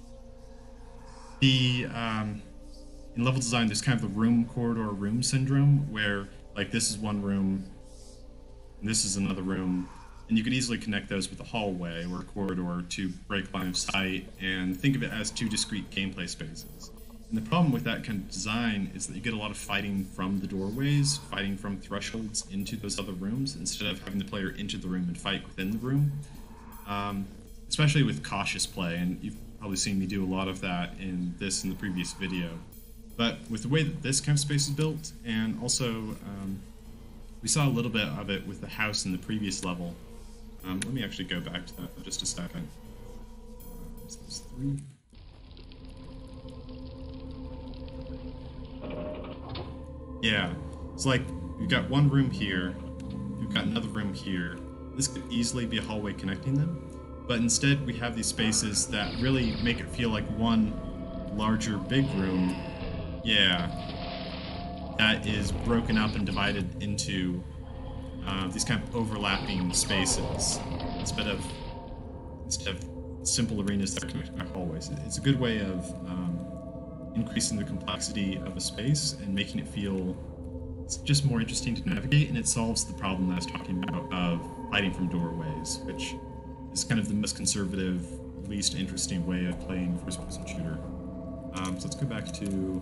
the, um, in level design, there's kind of the room corridor room syndrome, where, like, this is one room, and this is another room, and you could easily connect those with a hallway or a corridor to break line of sight, and think of it as two discrete gameplay spaces. And the problem with that kind of design is that you get a lot of fighting from the doorways, fighting from thresholds into those other rooms, instead of having the player enter the room and fight within the room. Um, especially with cautious play, and you've probably seen me do a lot of that in this and the previous video. But with the way that this kind of space is built, and also um, we saw a little bit of it with the house in the previous level. Um, let me actually go back to that for just a second. Uh, is this three? Yeah, it's like you've got one room here, you've got another room here. This could easily be a hallway connecting them, but instead we have these spaces that really make it feel like one larger big room. Yeah, that is broken up and divided into uh, these kind of overlapping spaces instead of instead of simple arenas that are connected by hallways. It's a good way of um, increasing the complexity of a space and making it feel it's just more interesting to navigate, and it solves the problem that I was talking about of fighting from doorways, which is kind of the most conservative, least interesting way of playing a first-person shooter. Um, so let's go back to...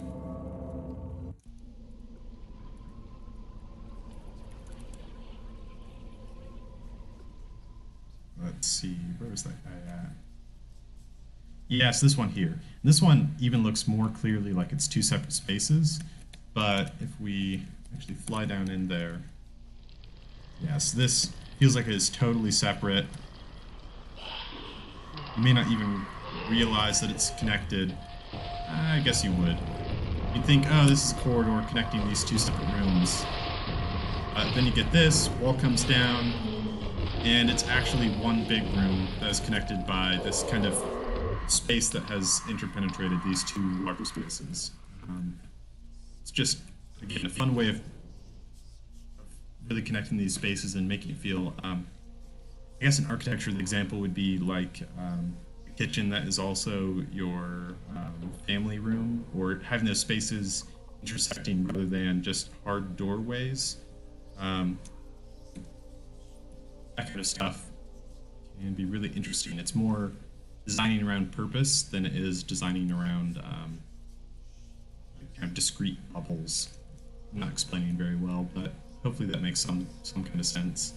Let's see, where was that guy at? Yes, this one here. This one even looks more clearly like it's two separate spaces, but if we actually fly down in there, yes, this feels like it is totally separate. You may not even realize that it's connected. I guess you would. You'd think, oh, this is a corridor connecting these two separate rooms. Uh, then you get this, wall comes down, and it's actually one big room that is connected by this kind of space that has interpenetrated these two larger spaces. Um, it's just, again, a fun way of, of really connecting these spaces and making it feel, um, I guess in architecture the example would be like um, a kitchen that is also your um, family room, or having those spaces intersecting rather than just hard doorways. Um, that kind of stuff can be really interesting. It's more designing around purpose than it is designing around um, kind of discrete bubbles. I'm not explaining very well, but hopefully that makes some some kind of sense.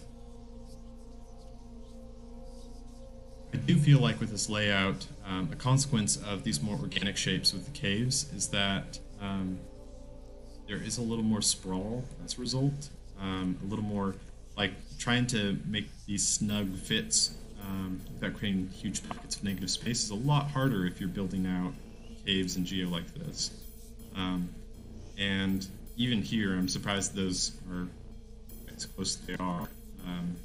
I do feel like with this layout, um, a consequence of these more organic shapes with the caves is that um, there is a little more sprawl as a result. Um, a little more like trying to make these snug fits um, without creating huge pockets of negative space is a lot harder if you're building out caves and geo like this. Um, and even here, I'm surprised those are as close as they are. Um,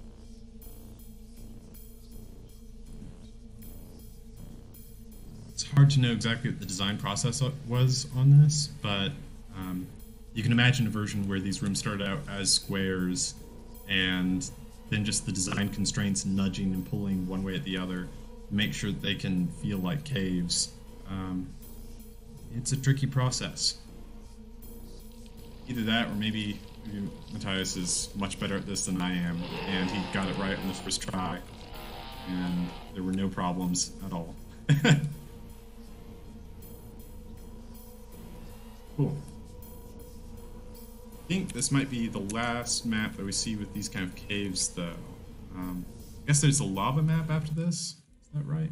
it's hard to know exactly what the design process was on this, but um, you can imagine a version where these rooms started out as squares, and then just the design constraints nudging and pulling one way or the other to make sure that they can feel like caves. Um, it's a tricky process. Either that, or maybe, maybe Matthias is much better at this than I am, and he got it right on the first try, and there were no problems at all. Cool. I think this might be the last map that we see with these kind of caves, though. Um, I guess there's a lava map after this. Is that right?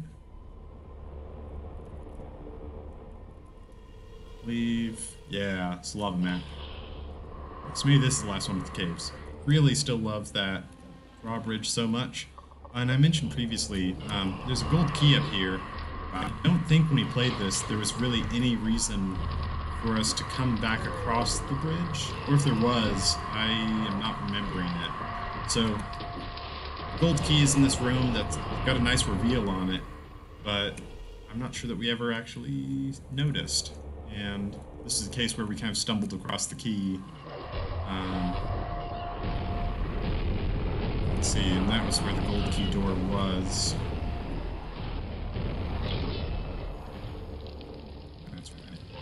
I believe, yeah, it's a lava map. So maybe this is the last one with the caves. Really still love that drawbridge so much. And I mentioned previously, um, there's a gold key up here. I don't think when we played this, there was really any reason for us to come back across the bridge. Or if there was, I am not remembering it. So, the gold key is in this room that's got a nice reveal on it, but I'm not sure that we ever actually noticed. And this is a case where we kind of stumbled across the key. Um, let's see, and that was where the gold key door was. That's right.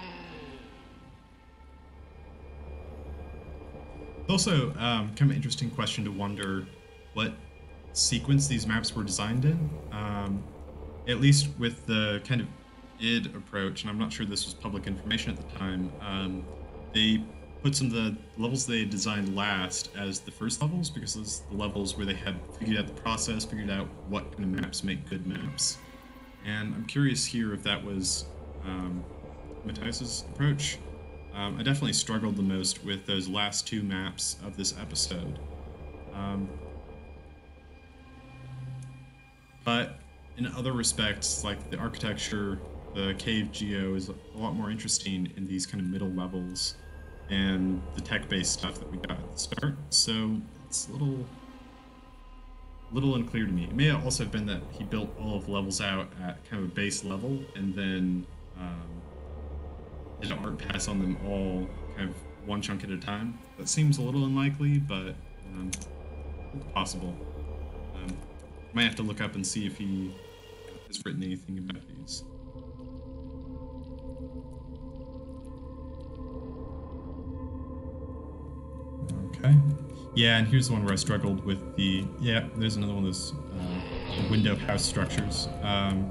Also, um, kind of an interesting question to wonder what sequence these maps were designed in. Um, at least with the kind of id approach, and I'm not sure this was public information at the time, um, they put some of the levels they designed last as the first levels, because those are the levels where they had figured out the process, figured out what kind of maps make good maps. And I'm curious here if that was um, Matthias's approach. Um, I definitely struggled the most with those last two maps of this episode. Um, but in other respects, like the architecture, the cave geo is a lot more interesting in these kind of middle levels and the tech-based stuff that we got at the start. So it's a little, little unclear to me. It may also have been that he built all of the levels out at kind of a base level and then um, did an art pass on them all kind of one chunk at a time. That seems a little unlikely, but um, it's possible. Um, might have to look up and see if he has written anything about these. Okay. Yeah, and here's the one where I struggled with the... Yeah, there's another one of those uh, window house structures. Um,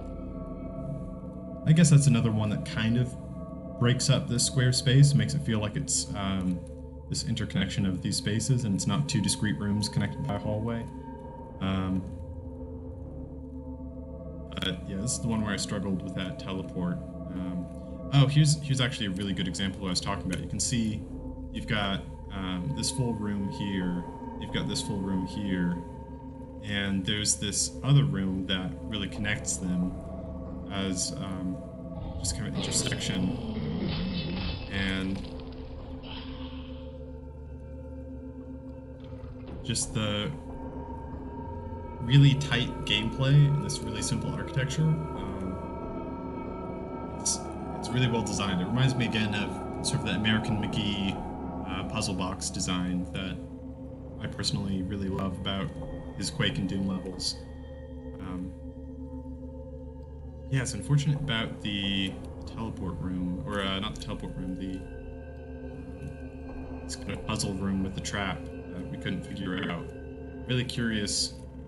I guess that's another one that kind of breaks up this square space, makes it feel like it's um, this interconnection of these spaces, and it's not two discrete rooms connected by a hallway. Um, but yeah, this is the one where I struggled with that teleport. Um, oh, here's here's actually a really good example of what I was talking about. You can see you've got um, this full room here, you've got this full room here, and there's this other room that really connects them as um, just kind of intersection. And just the really tight gameplay and this really simple architecture. Um, it's, it's really well designed. It reminds me again of sort of the American McGee uh, puzzle box design that I personally really love about his Quake and Doom levels. Um, yeah, it's unfortunate about the teleport room, or uh, not the teleport room, the this kind of puzzle room with the trap that we couldn't figure out. Really curious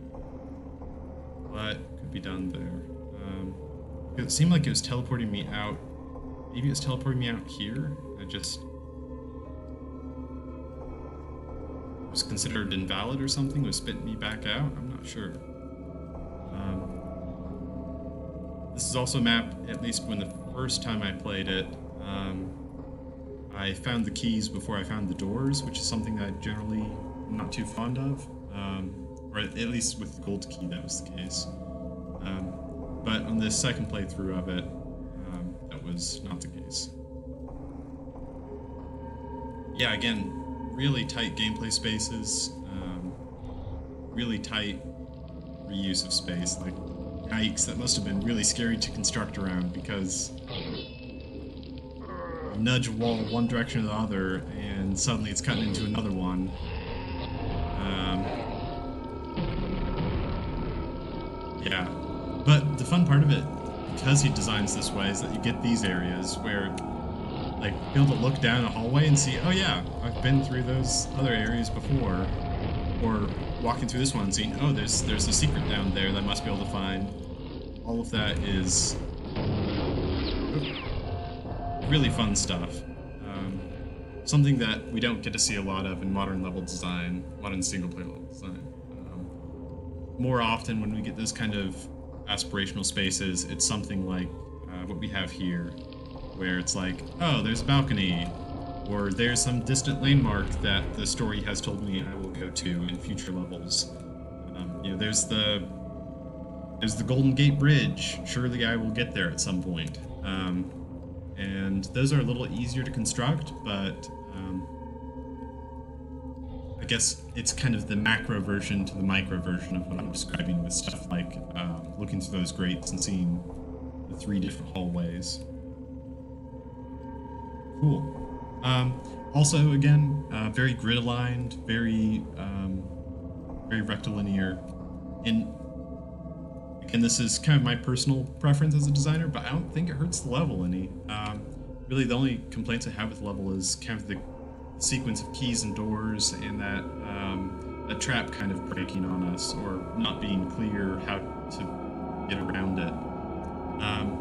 what could be done there. Um, it seemed like it was teleporting me out. Maybe it was teleporting me out here. I just was considered invalid or something. It was spitting me back out. I'm not sure. Um, this is also a map, at least when the first time I played it, um, I found the keys before I found the doors, which is something that I generally am not too fond of. Um, or at least with the gold key, that was the case. Um, but on the second playthrough of it, um, that was not the case. Yeah, again, really tight gameplay spaces, um, really tight reuse of space. Like, yikes, that must have been really scary to construct around, because you nudge a wall one direction or the other, and suddenly it's cutting into another one. Um, yeah, but the fun part of it, because he designs this way is that you get these areas where, like, be able to look down a hallway and see, oh yeah, I've been through those other areas before, or walking through this one and seeing, oh, there's there's a secret down there that I must be able to find. All of that is really fun stuff. Um, something that we don't get to see a lot of in modern level design, modern single-player level design. Um, more often when we get this kind of aspirational spaces, it's something like uh, what we have here, where it's like, oh, there's a balcony, or there's some distant landmark that the story has told me I will go to in future levels. Um, you know, there's the there's the Golden Gate Bridge. Surely I will get there at some point. Um, and those are a little easier to construct, but um, I guess it's kind of the macro version to the micro version of what I'm describing with stuff like um, looking through those grates and seeing the three different hallways. Cool. Um, also, again, uh, very grid aligned, very, um, very rectilinear. And again, this is kind of my personal preference as a designer, but I don't think it hurts the level any. Um, really, the only complaints I have with the level is kind of the sequence of keys and doors and that um, that trap kind of breaking on us or not being clear how to get around it. Um,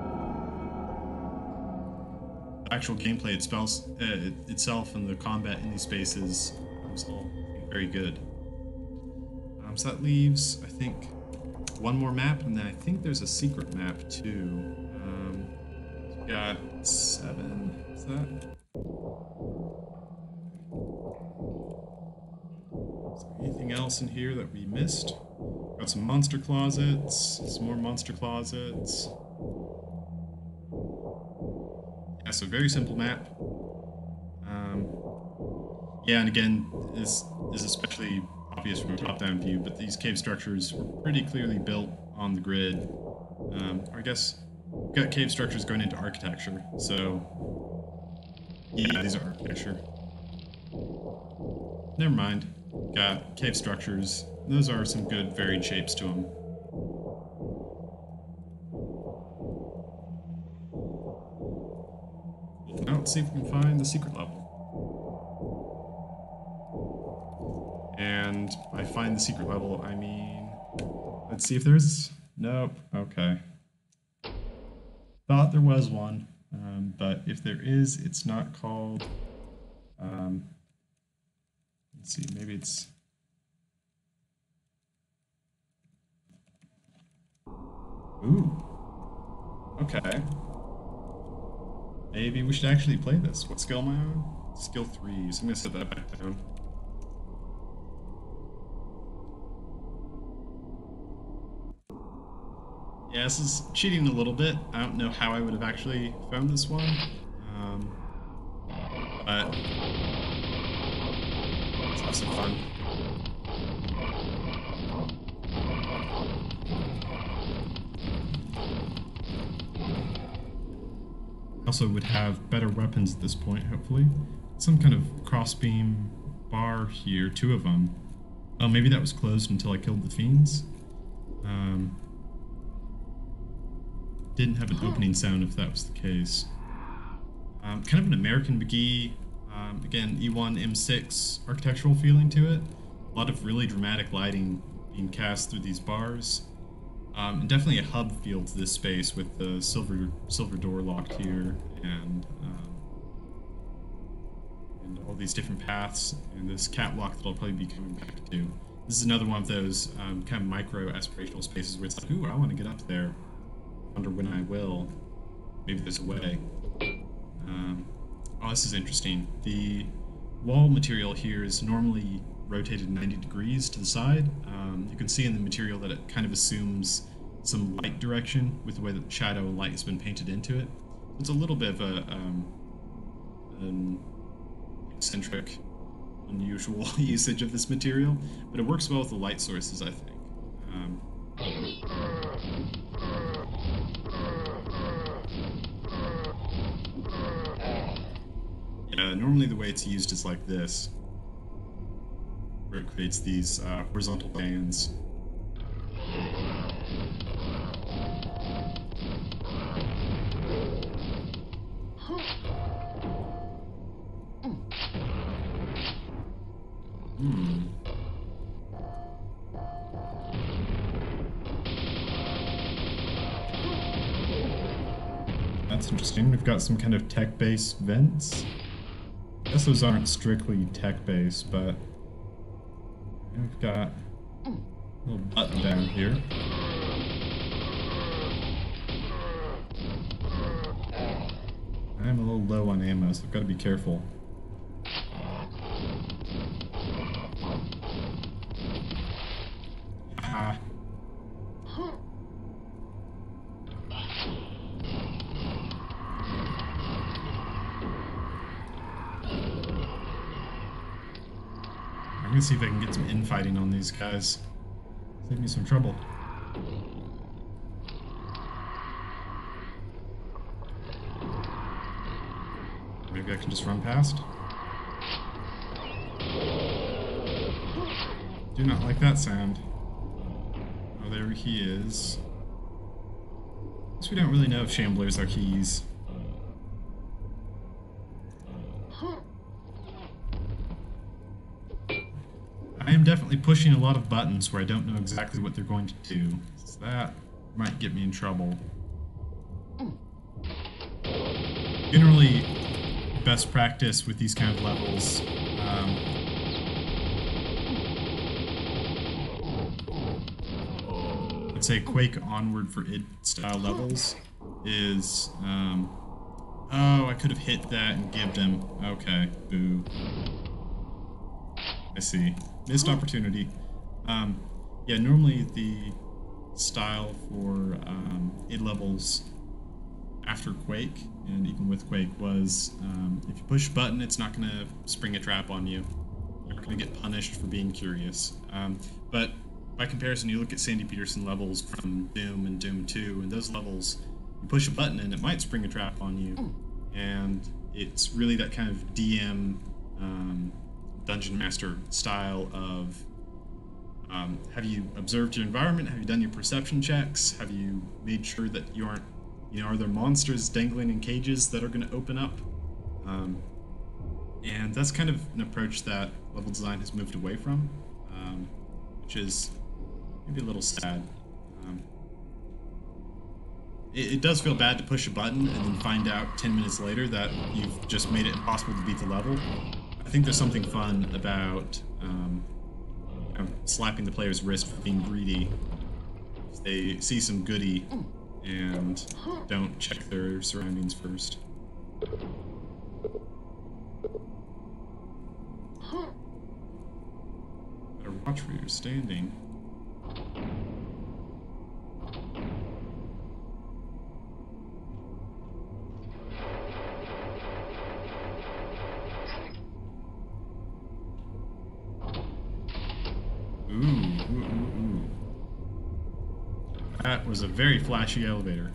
actual gameplay itself, uh, itself and the combat in these spaces was all very good. Um, so that leaves, I think, one more map, and then I think there's a secret map too. Um, so we got seven. Is that? Is there anything else in here that we missed? Got some monster closets, some more monster closets. Yeah, so very simple map. Um, yeah, and again, this is especially obvious from a top-down view, but these cave structures were pretty clearly built on the grid. Um, or I guess we've got cave structures going into architecture, so yeah, these are architecture. Never mind. Got cave structures. Those are some good varied shapes to them. Now let's see if we can find the secret level. And by find the secret level, I mean, let's see if there's, nope, okay. Thought there was one, um, but if there is, it's not called, um, let's see, maybe it's, ooh, okay. Maybe we should actually play this. What skill am I on? Skill three, so I'm gonna set that back down. Yeah, this is cheating a little bit. I don't know how I would have actually found this one. Um, but let's have some fun. Also would have better weapons at this point, hopefully. Some kind of crossbeam bar here, two of them. Oh, maybe that was closed until I killed the fiends. Um, didn't have an opening sound if that was the case. Um, kind of an American McGee, um, again, E one M six architectural feeling to it. A lot of really dramatic lighting being cast through these bars. Um, and definitely a hub feel to this space with the silver silver door locked here and um, and all these different paths and this catwalk that I'll probably be coming back to. This is another one of those um, kind of micro aspirational spaces where it's like, ooh, I want to get up there. Wonder when I will. Maybe there's a way. Um, oh, this is interesting. The wall material here is normally rotated ninety degrees to the side. Um, you can see in the material that it kind of assumes some light direction with the way that shadow and light has been painted into it. It's a little bit of a um, an eccentric, unusual usage of this material, but it works well with the light sources, I think. Um, yeah, normally the way it's used is like this, where it creates these uh, horizontal bands. Hmm. That's interesting. We've got some kind of tech-based vents. I guess those aren't strictly tech-based, but we've got a little button down here. I'm a little low on ammo, so I've got to be careful. Ah. I'm gonna see if I can get some infighting on these guys. Save me some trouble. Maybe I can just run past. Do not like that sound. Oh, there he is. I guess we don't really know if shamblers are keys. I am definitely pushing a lot of buttons where I don't know exactly what they're going to do. So that might get me in trouble. Generally, best practice with these kind of levels, um, I'd say Quake onward for id style levels is, um, oh, I could have hit that and gibbed him. Okay, boo. I see. Missed opportunity. Um, yeah, normally the style for um, id levels after Quake, and even with Quake, was um, if you push a button, it's not going to spring a trap on you. You're not going to get punished for being curious. Um, but by comparison, you look at Sandy Peterson levels from Doom and Doom two, and those levels, you push a button and it might spring a trap on you. And it's really that kind of D M, um, Dungeon Master style of um, have you observed your environment? Have you done your perception checks? Have you made sure that you aren't, you know, are there monsters dangling in cages that are going to open up? Um, and that's kind of an approach that level design has moved away from, um, which is maybe a little sad. Um, it, it does feel bad to push a button and then find out ten minutes later that you've just made it impossible to beat the level. I think there's something fun about um, kind of slapping the player's wrist for being greedy. If they see some goodie and don't check their surroundings first. Better watch where you're standing. Ooh, ooh, ooh, ooh. That was a very flashy elevator.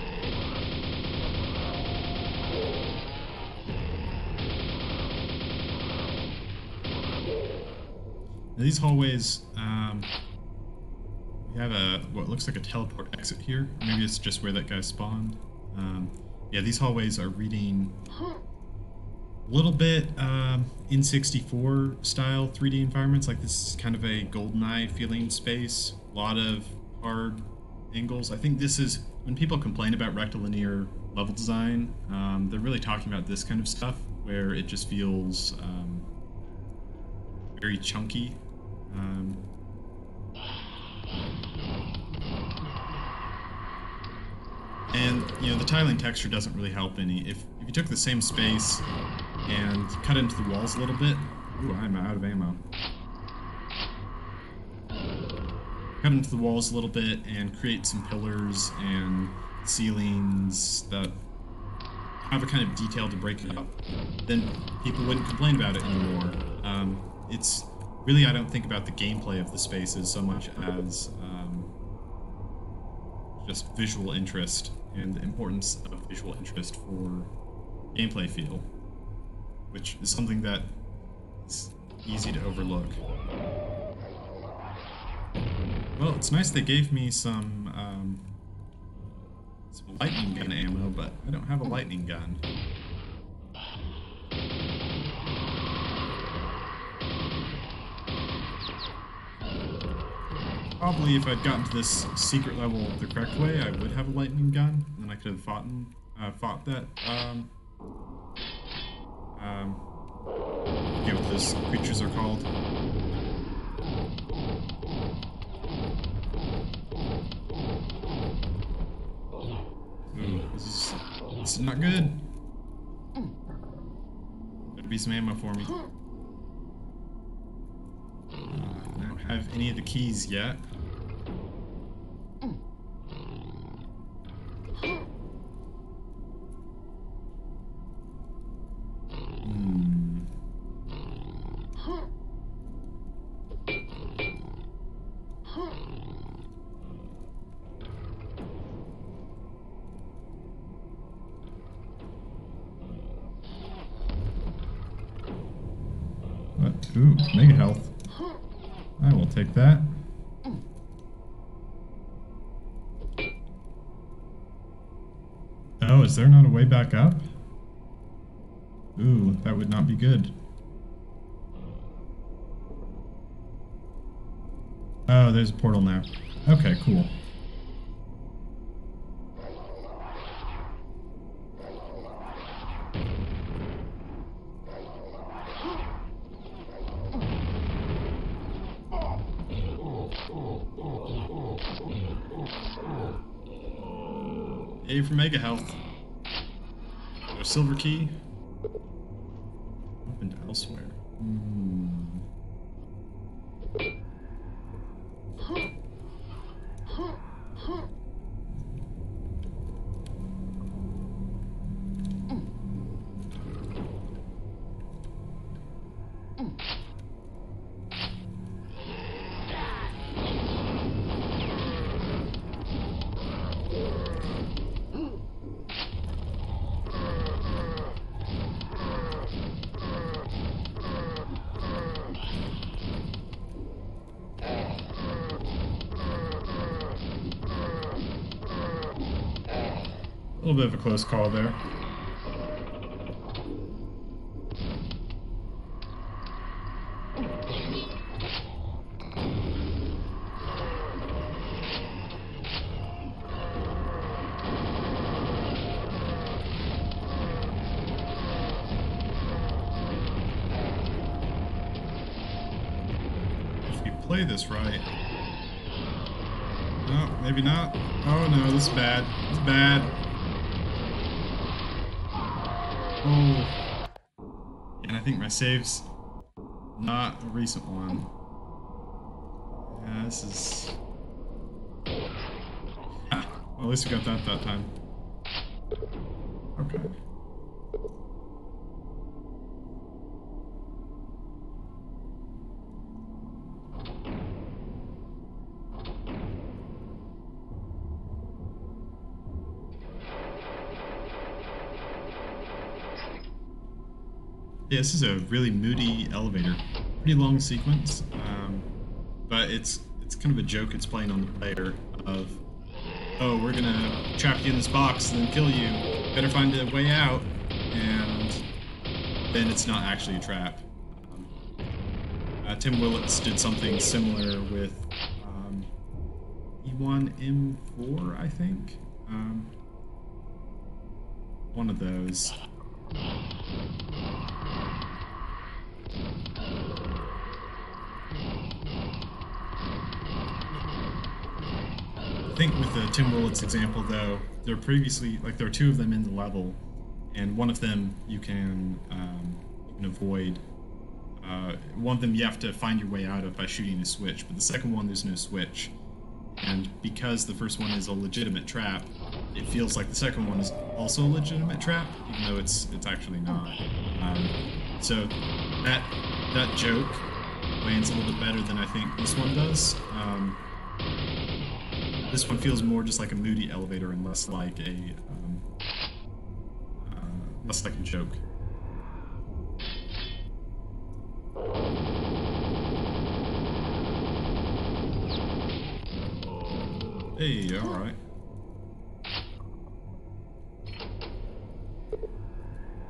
Now these hallways, um, we have a what looks like a teleport exit here. Maybe it's just where that guy spawned. Um, yeah, these hallways are reading a little bit um, N sixty-four style three D environments. Like this is kind of a GoldenEye feeling space. A lot of hard angles. I think this is when people complain about rectilinear level design. Um, they're really talking about this kind of stuff where it just feels um, very chunky. Um, and you know the tiling texture doesn't really help any. If if you took the same space and cut into the walls a little bit, ooh, I'm out of ammo. Cut into the walls a little bit and create some pillars and ceilings that have a kind of detail to break it up, then people wouldn't complain about it anymore. Um, it's really, I don't think about the gameplay of the spaces so much as um, just visual interest and the importance of visual interest for gameplay feel, which is something that is easy to overlook. Well, it's nice they gave me some, um, some lightning gun ammo, but I don't have a lightning gun. probably if I'd gotten to this secret level the correct way, I would have a lightning gun, and then I could have fought, in, uh, fought that, um, um, I forget what those creatures are called. Ooh, this is, this is not good. Better be some ammo for me. Uh, I don't have any of the keys yet. Hmm. What? Ooh, mega health. I will take that. Oh, is there not a way back up? Ooh, that would not be good. Oh, there's a portal now. Okay, cool. A for mega health. A silver key. Opened elsewhere. Hmm. A little bit of a close call there. If we play this right. No, maybe not. Oh no, this is bad. This is bad. Oh. And I think my save's not a recent one. Yeah, this is... Ah, well, at least we got that that time. Okay. Yeah, this is a really moody elevator. Pretty long sequence, um, but it's it's kind of a joke it's playing on the player of, oh, we're gonna trap you in this box and then kill you. Better find a way out, and then it's not actually a trap. Um, uh, Tim Willits did something similar with um, E one M four, I think. Um, one of those. I think with the Tim Willits example, though, there are previously, like, there are two of them in the level, and one of them you can, um, you can avoid. Uh, one of them you have to find your way out of by shooting a switch, but the second one there's no switch. And because the first one is a legitimate trap, it feels like the second one is also a legitimate trap, even though it's it's actually not. Um, so that that joke lands a little bit better than I think this one does. Um, this one feels more just like a moody elevator and less like a um, uh, less like a joke. Hey, all right.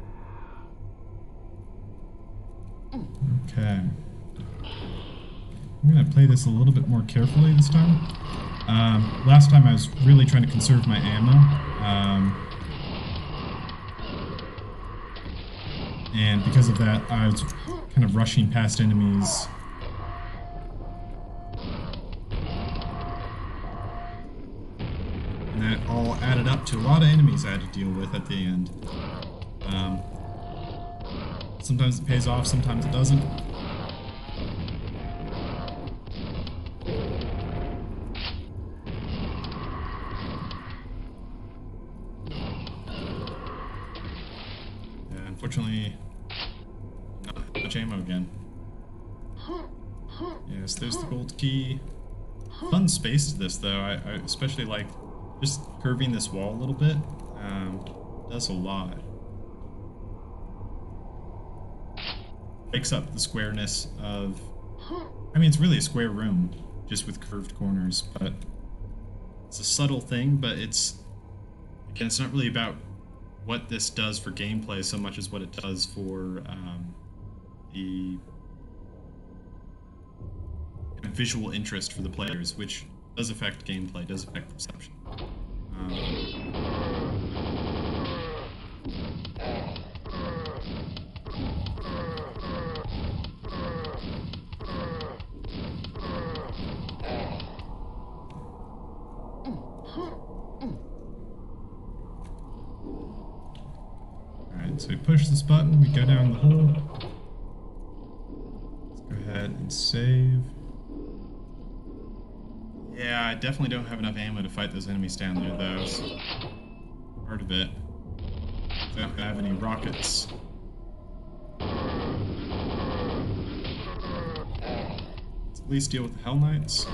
Okay. I'm going to play this a little bit more carefully this time. Um, last time I was really trying to conserve my ammo. Um, and because of that, I was kind of rushing past enemies. And that all added up to a lot of enemies I had to deal with at the end. Um, sometimes it pays off, sometimes it doesn't. Yeah, unfortunately, not much ammo again. Yes, there's the gold key. Fun space to this, though. I, I especially like just curving this wall a little bit. Um, does a lot. Breaks up the squareness of... I mean, it's really a square room, just with curved corners, but it's a subtle thing, but it's... Again, it's not really about what this does for gameplay so much as what it does for um, the visual interest for the players, which does affect gameplay, does affect perception. Um, Alright, so we push this button, we go down the hole. Let's go ahead and save. Yeah, I definitely don't have enough ammo to fight those enemies down there, though. It's part of it. I don't have any rockets. Let's at least deal with the Hell Knights.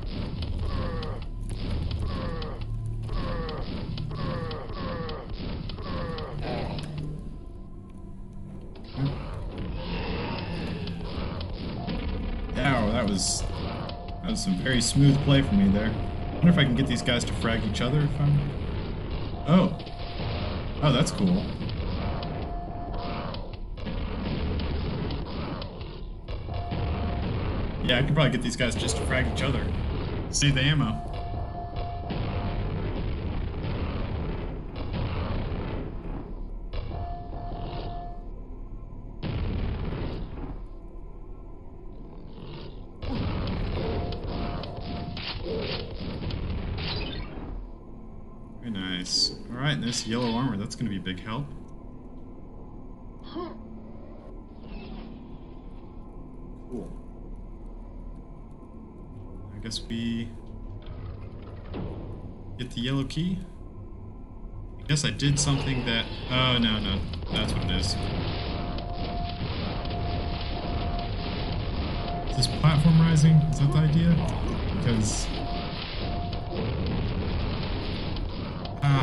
Ow, that was... That was some very smooth play for me there. I wonder if I can get these guys to frag each other if I'm... Oh! Oh, that's cool. Yeah, I could probably get these guys just to frag each other. Save the ammo. Very nice. Alright, and there's yellow armor. That's going to be a big help. Cool. I guess we get the yellow key. I guess I did something that... Oh, no, no. That's what it is. Is this platform rising? Is that the idea? Because... Ah.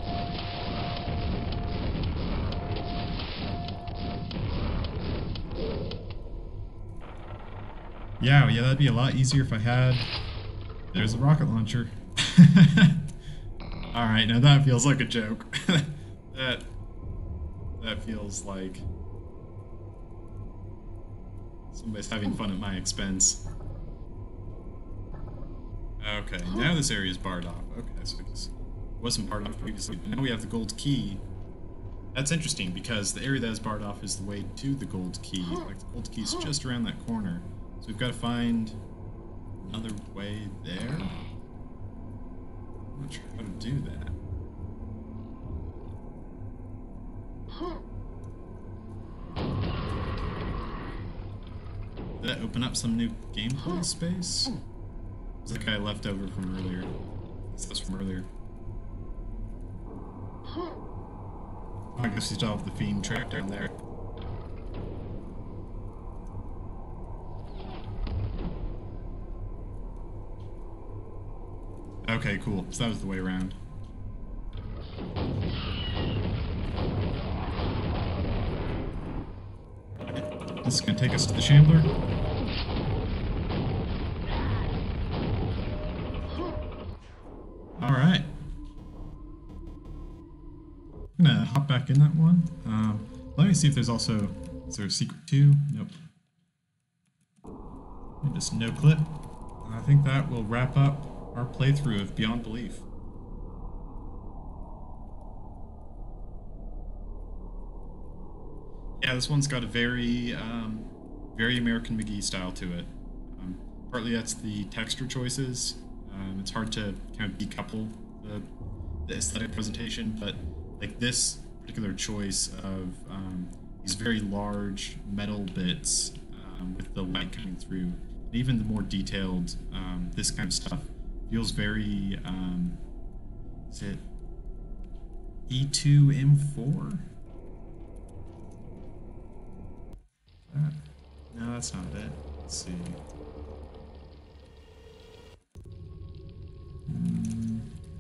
Yeah, yeah, that'd be a lot easier if I had... There's a rocket launcher. Alright, now that feels like a joke. that... That feels like... somebody's having fun at my expense. Okay, now this area is barred off. Okay, so it wasn't barred off previously, but now we have the gold key. That's interesting, because the area that is barred off is the way to the gold key. Like, the gold key is just around that corner. So we've got to find another way there. I'm not sure how to do that. Did that open up some new gameplay space? It's the guy left over from earlier. This was from earlier. I guess you still have the Fiend track down there. Okay, cool. So that was the way around. This is going to take us to the Shambler. Alright. I'm going to hop back in that one. Um, let me see if there's also... Is there a secret too? Nope. Just no clip. I think that will wrap up our playthrough of Beyond Belief. Yeah, this one's got a very, um, very American McGee style to it. Um, partly that's the texture choices. Um, it's hard to kind of decouple the, the aesthetic presentation, but like this particular choice of um, these very large metal bits um, with the light coming through, and even the more detailed, um, this kind of stuff feels very, um, is it E two M four? That? No, that's not it. Let's see. Mm.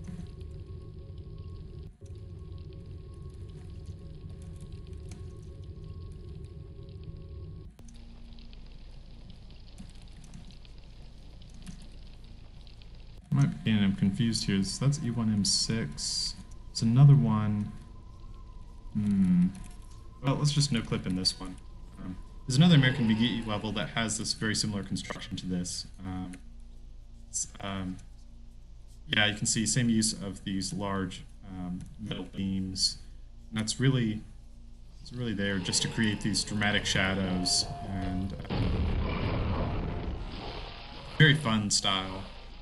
Might be, I'm confused here. So that's E one M six. It's another one. Hmm. Well, let's just no clip in this one. Um, there's another American McGee level that has this very similar construction to this. Um, it's, um, yeah, you can see same use of these large um, metal beams, and that's really it's really there just to create these dramatic shadows and um, very fun style.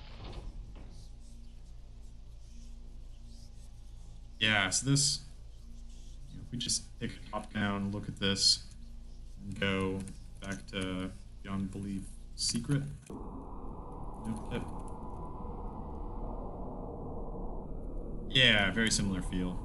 Yeah, so this, you know, if we just take a top down look at this and go back to Beyond Belief Secret. No clip. Yeah, very similar feel.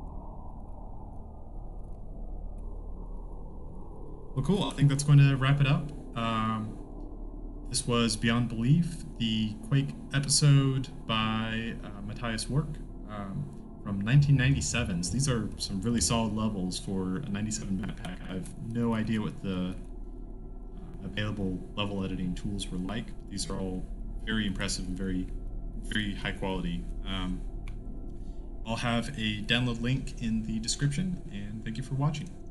Well, cool. I think that's going to wrap it up. Um, this was Beyond Belief, the Quake episode by uh, Matthias Work. Um, From nineteen ninety-seven. So these are some really solid levels for a ninety-seven map pack. I have no idea what the uh, available level editing tools were like. These are all very impressive and very, very high quality. Um, I'll have a download link in the description, and thank you for watching.